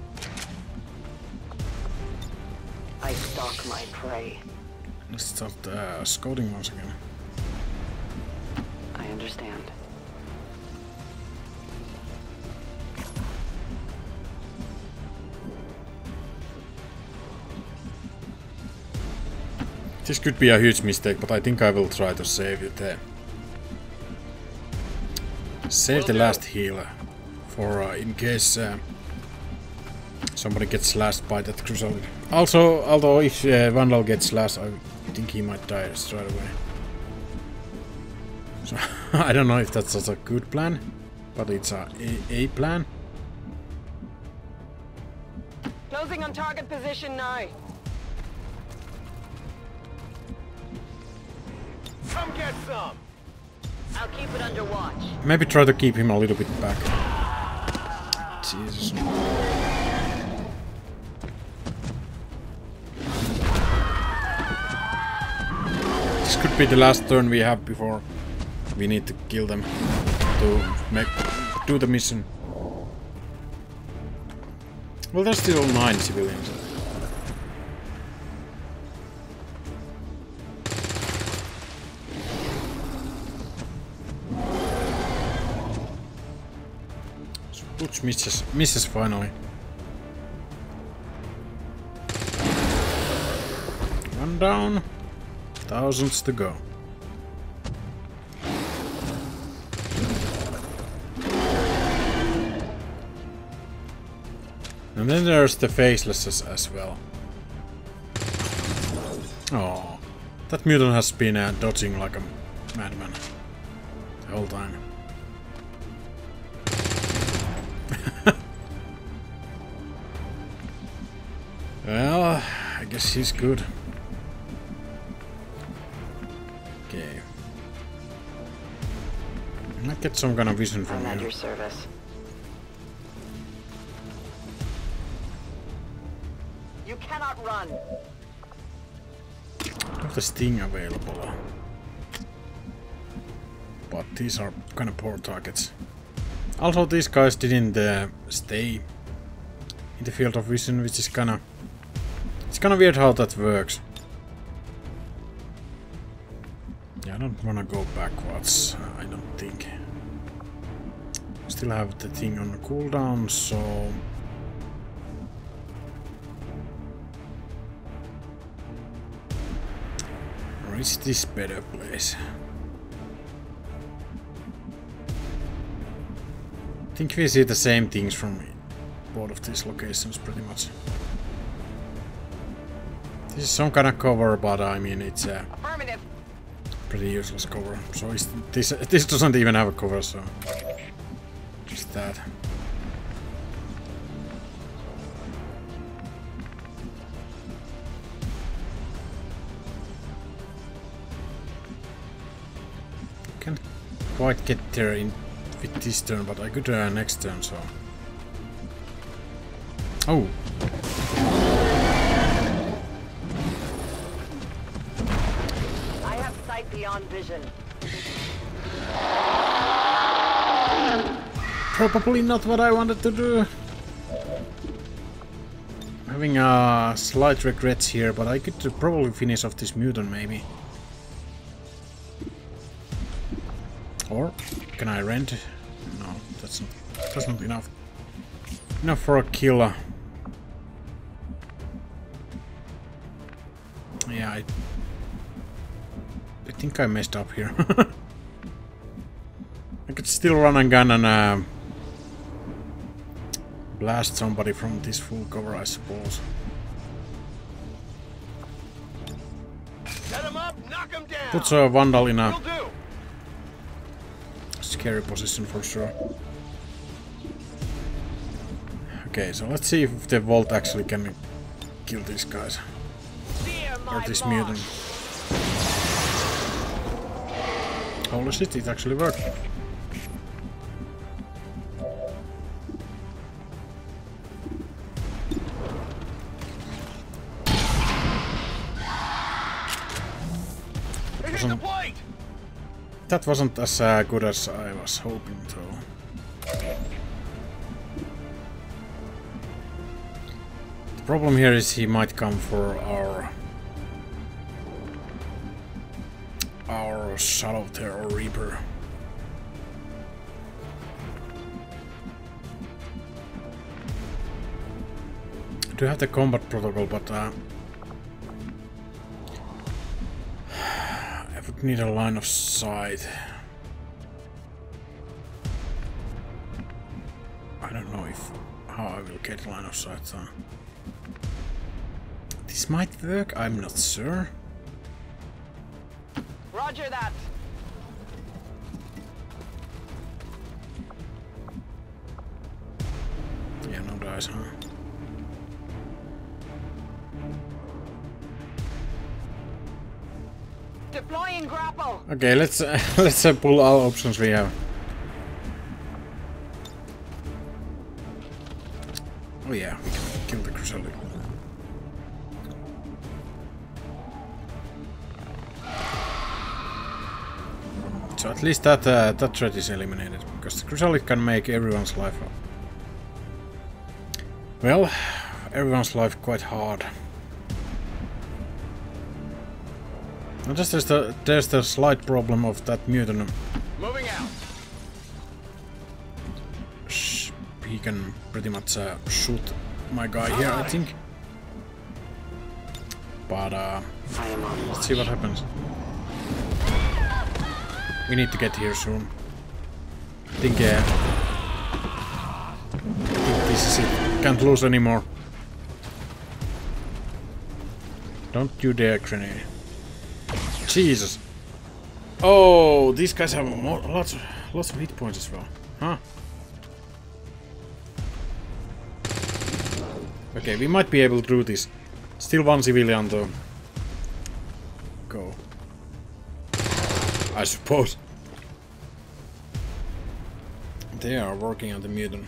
I stalk my prey. Let's start scouting once again. I understand. This could be a huge mistake, but I think I will try to save it there. Save the last healer for in case somebody gets slashed by that Chrysalid. Also, although if Vandal gets slashed, I think he might die straight away. So I don't know if that's such a good plan, but it's a plan. Closing on target position now. Come get some! I'll keep it under watch. Maybe try to keep him a little bit back. Jesus. This could be the last turn we have before we need to kill them to do the mission. Well, there's still 9 civilians. Butch misses finally. One down, thousands to go. And then there's the facelesses as well. Oh, that mutant has been dodging like a madman the whole time. Well, I guess he's good. Okay. I might get some kind of vision from I'm at you. your service. You cannot run. I have the Sting available. But these are kind of poor targets. Also, these guys didn't stay in the field of vision, which is kind of... It's kind of weird how that works. Yeah, I don't want to go backwards, I don't think. Still have the thing on the cooldown, so... Or is this better place? I think we see the same things from both of these locations, pretty much. This is some kind of cover, but I mean it's a Affirmative. pretty useless cover. So this doesn't even have a cover, so just that. Can't quite get there with this turn, but I could next turn. So oh. Beyond vision. Probably not what I wanted to do. Having slight regrets here, but I could probably finish off this mutant maybe. Or can I rent? No, that's not enough. Enough for a killer. Yeah, I think I messed up here. I could still run and gun and blast somebody from this full cover, I suppose. Set him up, knock him down. Puts a Vandal in a scary position for sure. Okay, so let's see if the Volt actually can kill these guys. Or this mutant. Holy shit, it actually worked. That wasn't as good as I was hoping, though. The problem here is he might come for our Shadow Terror Reaper. I do have the combat protocol, but I would need a line of sight. I don't know how I will get line of sight. So. This might work, I'm not sure. Roger that. Yeah, no dice, huh? Deploying grapple. Okay, let's pull all options we have. Oh yeah, we can kill the Crusader. So at least that threat is eliminated, because the Chrysalid can make everyone's life, well, everyone's life quite hard. And just there's the slight problem of that mutant. Moving out. He can pretty much shoot my guy here, I think. But let's see what happens. We need to get here soon. I think this is it. Can't lose anymore. Don't you dare grenade. Jesus. Oh, these guys have lots of hit points as well. Huh? Okay, we might be able to do this. Still one civilian though. Go. I suppose. They are working on the mutant.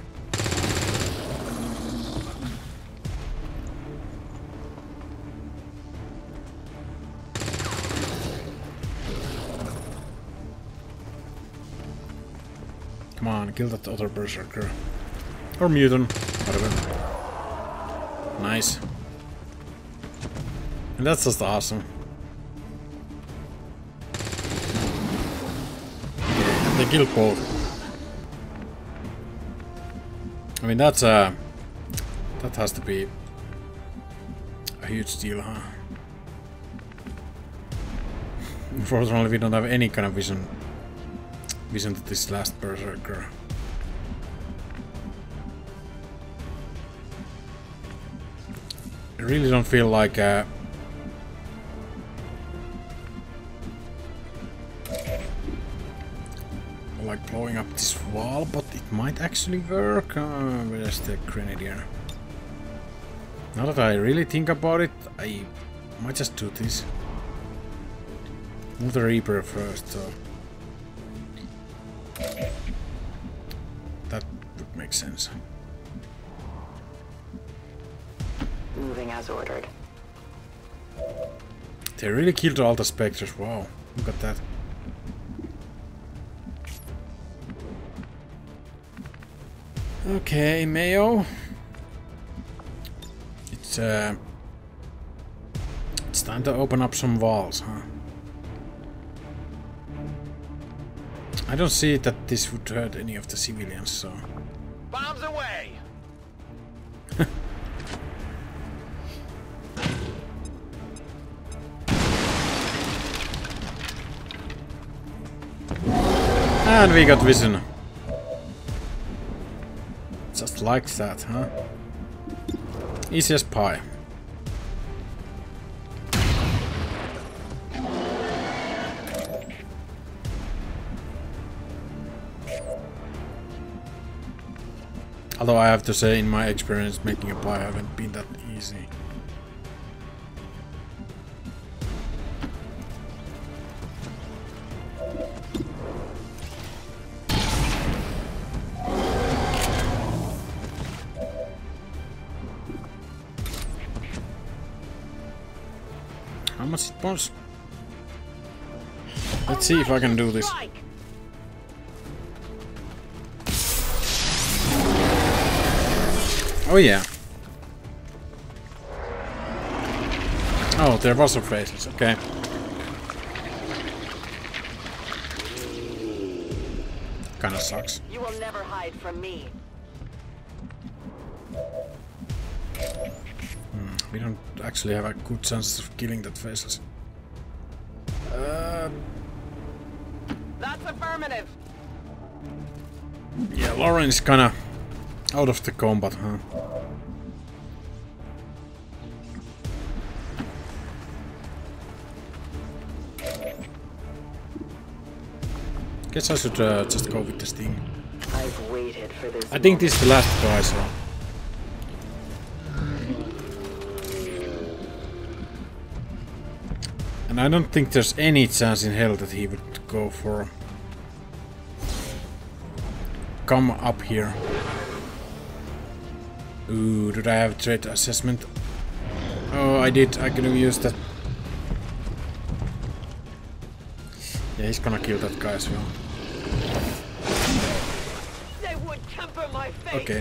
Come on, kill that other berserker. Or mutant, whatever. Nice. And that's just awesome. They killed both. I mean, that's that has to be a huge deal, huh? Unfortunately, we don't have any kind of vision to this last berserker. I really don't feel like like blowing up this wall, but it might actually work. Where's the grenadier? Now that I really think about it, I might just do this. Move the Reaper first, so that would make sense. Moving as ordered. They really killed all the specters. Wow, look at that. Okay, Mayo. It's time to open up some walls, huh? I don't see that this would hurt any of the civilians, so... Bombs away! And we got vision. Just like that, huh? Easy as pie. Although I have to say, in my experience, making a pie haven't been that easy. How much it was? Let's see if I can do this. Oh yeah. Oh, there was some faces, okay. Kinda sucks. You will never hide from me. We don't actually have a good chance of killing that faceless. That's affirmative. Yeah, Lauren is kinda out of the combat, huh? Guess I should just go with this thing. I've waited for this. I think this is the last guy, so... And I don't think there's any chance in hell that he would go for... Come up here. Ooh, did I have threat assessment? Oh, I did. I could have used that. Yeah, he's gonna kill that guy as well. They would temper my fate. Okay.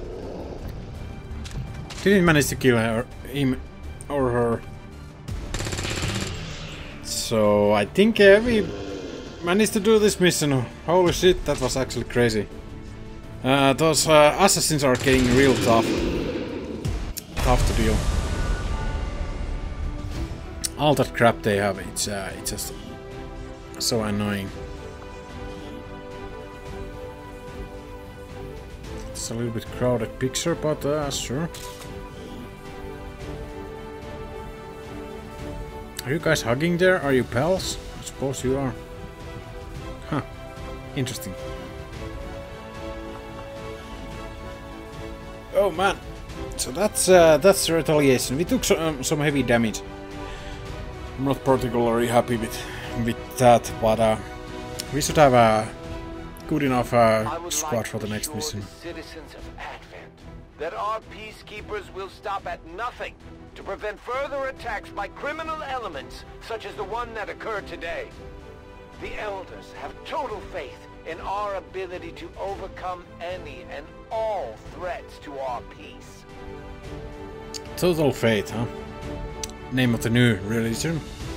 Didn't manage to kill her, him or her. So I think we managed to do this mission. Holy shit, that was actually crazy. Those assassins are getting real tough. Tough to deal. All that crap they have, it's just so annoying. It's a little bit crowded picture, but sure. Are you guys hugging there? Are you pals? I suppose you are. Huh. Interesting. Oh man. So that's the retaliation. We took some heavy damage. I'm not particularly happy with that, but we should have a good enough squad for the next mission. The citizens of Advent that our peacekeepers will stop at nothing to prevent further attacks by criminal elements such as the one that occurred today. The Elders have total faith in our ability to overcome any and all threats to our peace. Total faith, huh? Name of the new religion.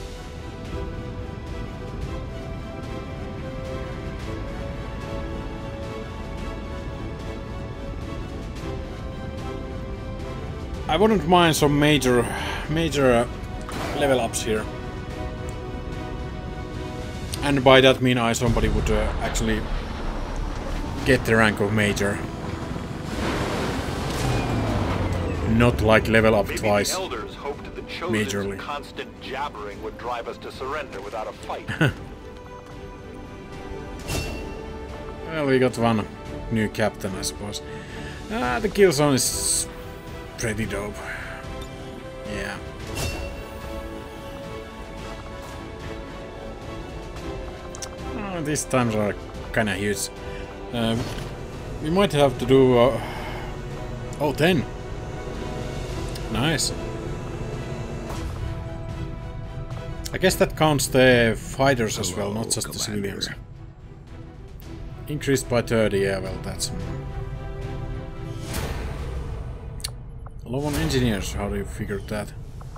I wouldn't mind some major level ups here. And by that mean somebody would actually get the rank of major. Not like level up Maybe twice. The Elders hoped the Majorly. Chosen's constant jabbering would drive us to surrender without a fight. Well, we got one new captain, I suppose. The kill zone is pretty dope. Yeah. These times are kinda huge. We might have to do... oh, 10! Nice. I guess that counts the fighters as well, not just the civilians. Increased by 30, yeah, well, that's... Low on engineers, how do you figure that?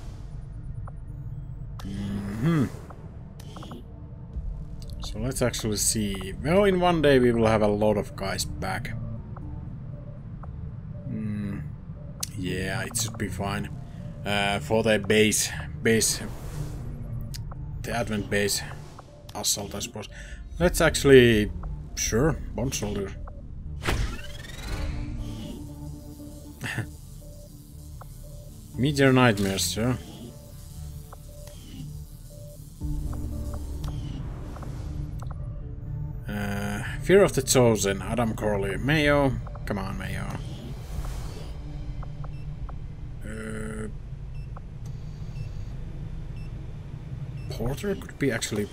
So let's actually see. Well, in one day we will have a lot of guys back. Yeah, it should be fine. For the base, the Advent base assault, I suppose. Let's actually, sure, bomb soldier. Meet your nightmares, sir. Fear of the Chosen, Adam Corley, Mayo. Come on, Mayo. Porter could be actually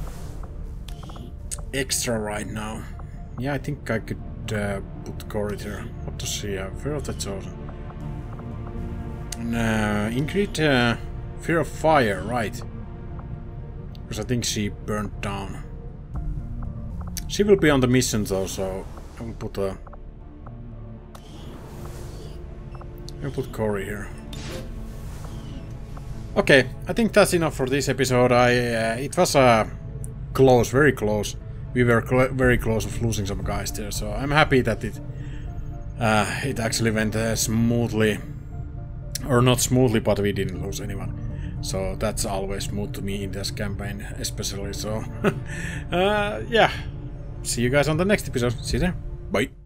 extra right now. Yeah, I think I could put Corey here. What does she have? Fear of the Chosen. Ingrid, Fear of Fire, right. Because I think she burnt down. She will be on the mission though, so I will put Corey here. Okay, I think that's enough for this episode. It was close, very close. We were very close of losing some guys there, so I'm happy that it actually went smoothly. Or not smoothly, but we didn't lose anyone. So that's always smooth to me in this campaign, especially. So, yeah. See you guys on the next episode. See you there. Bye.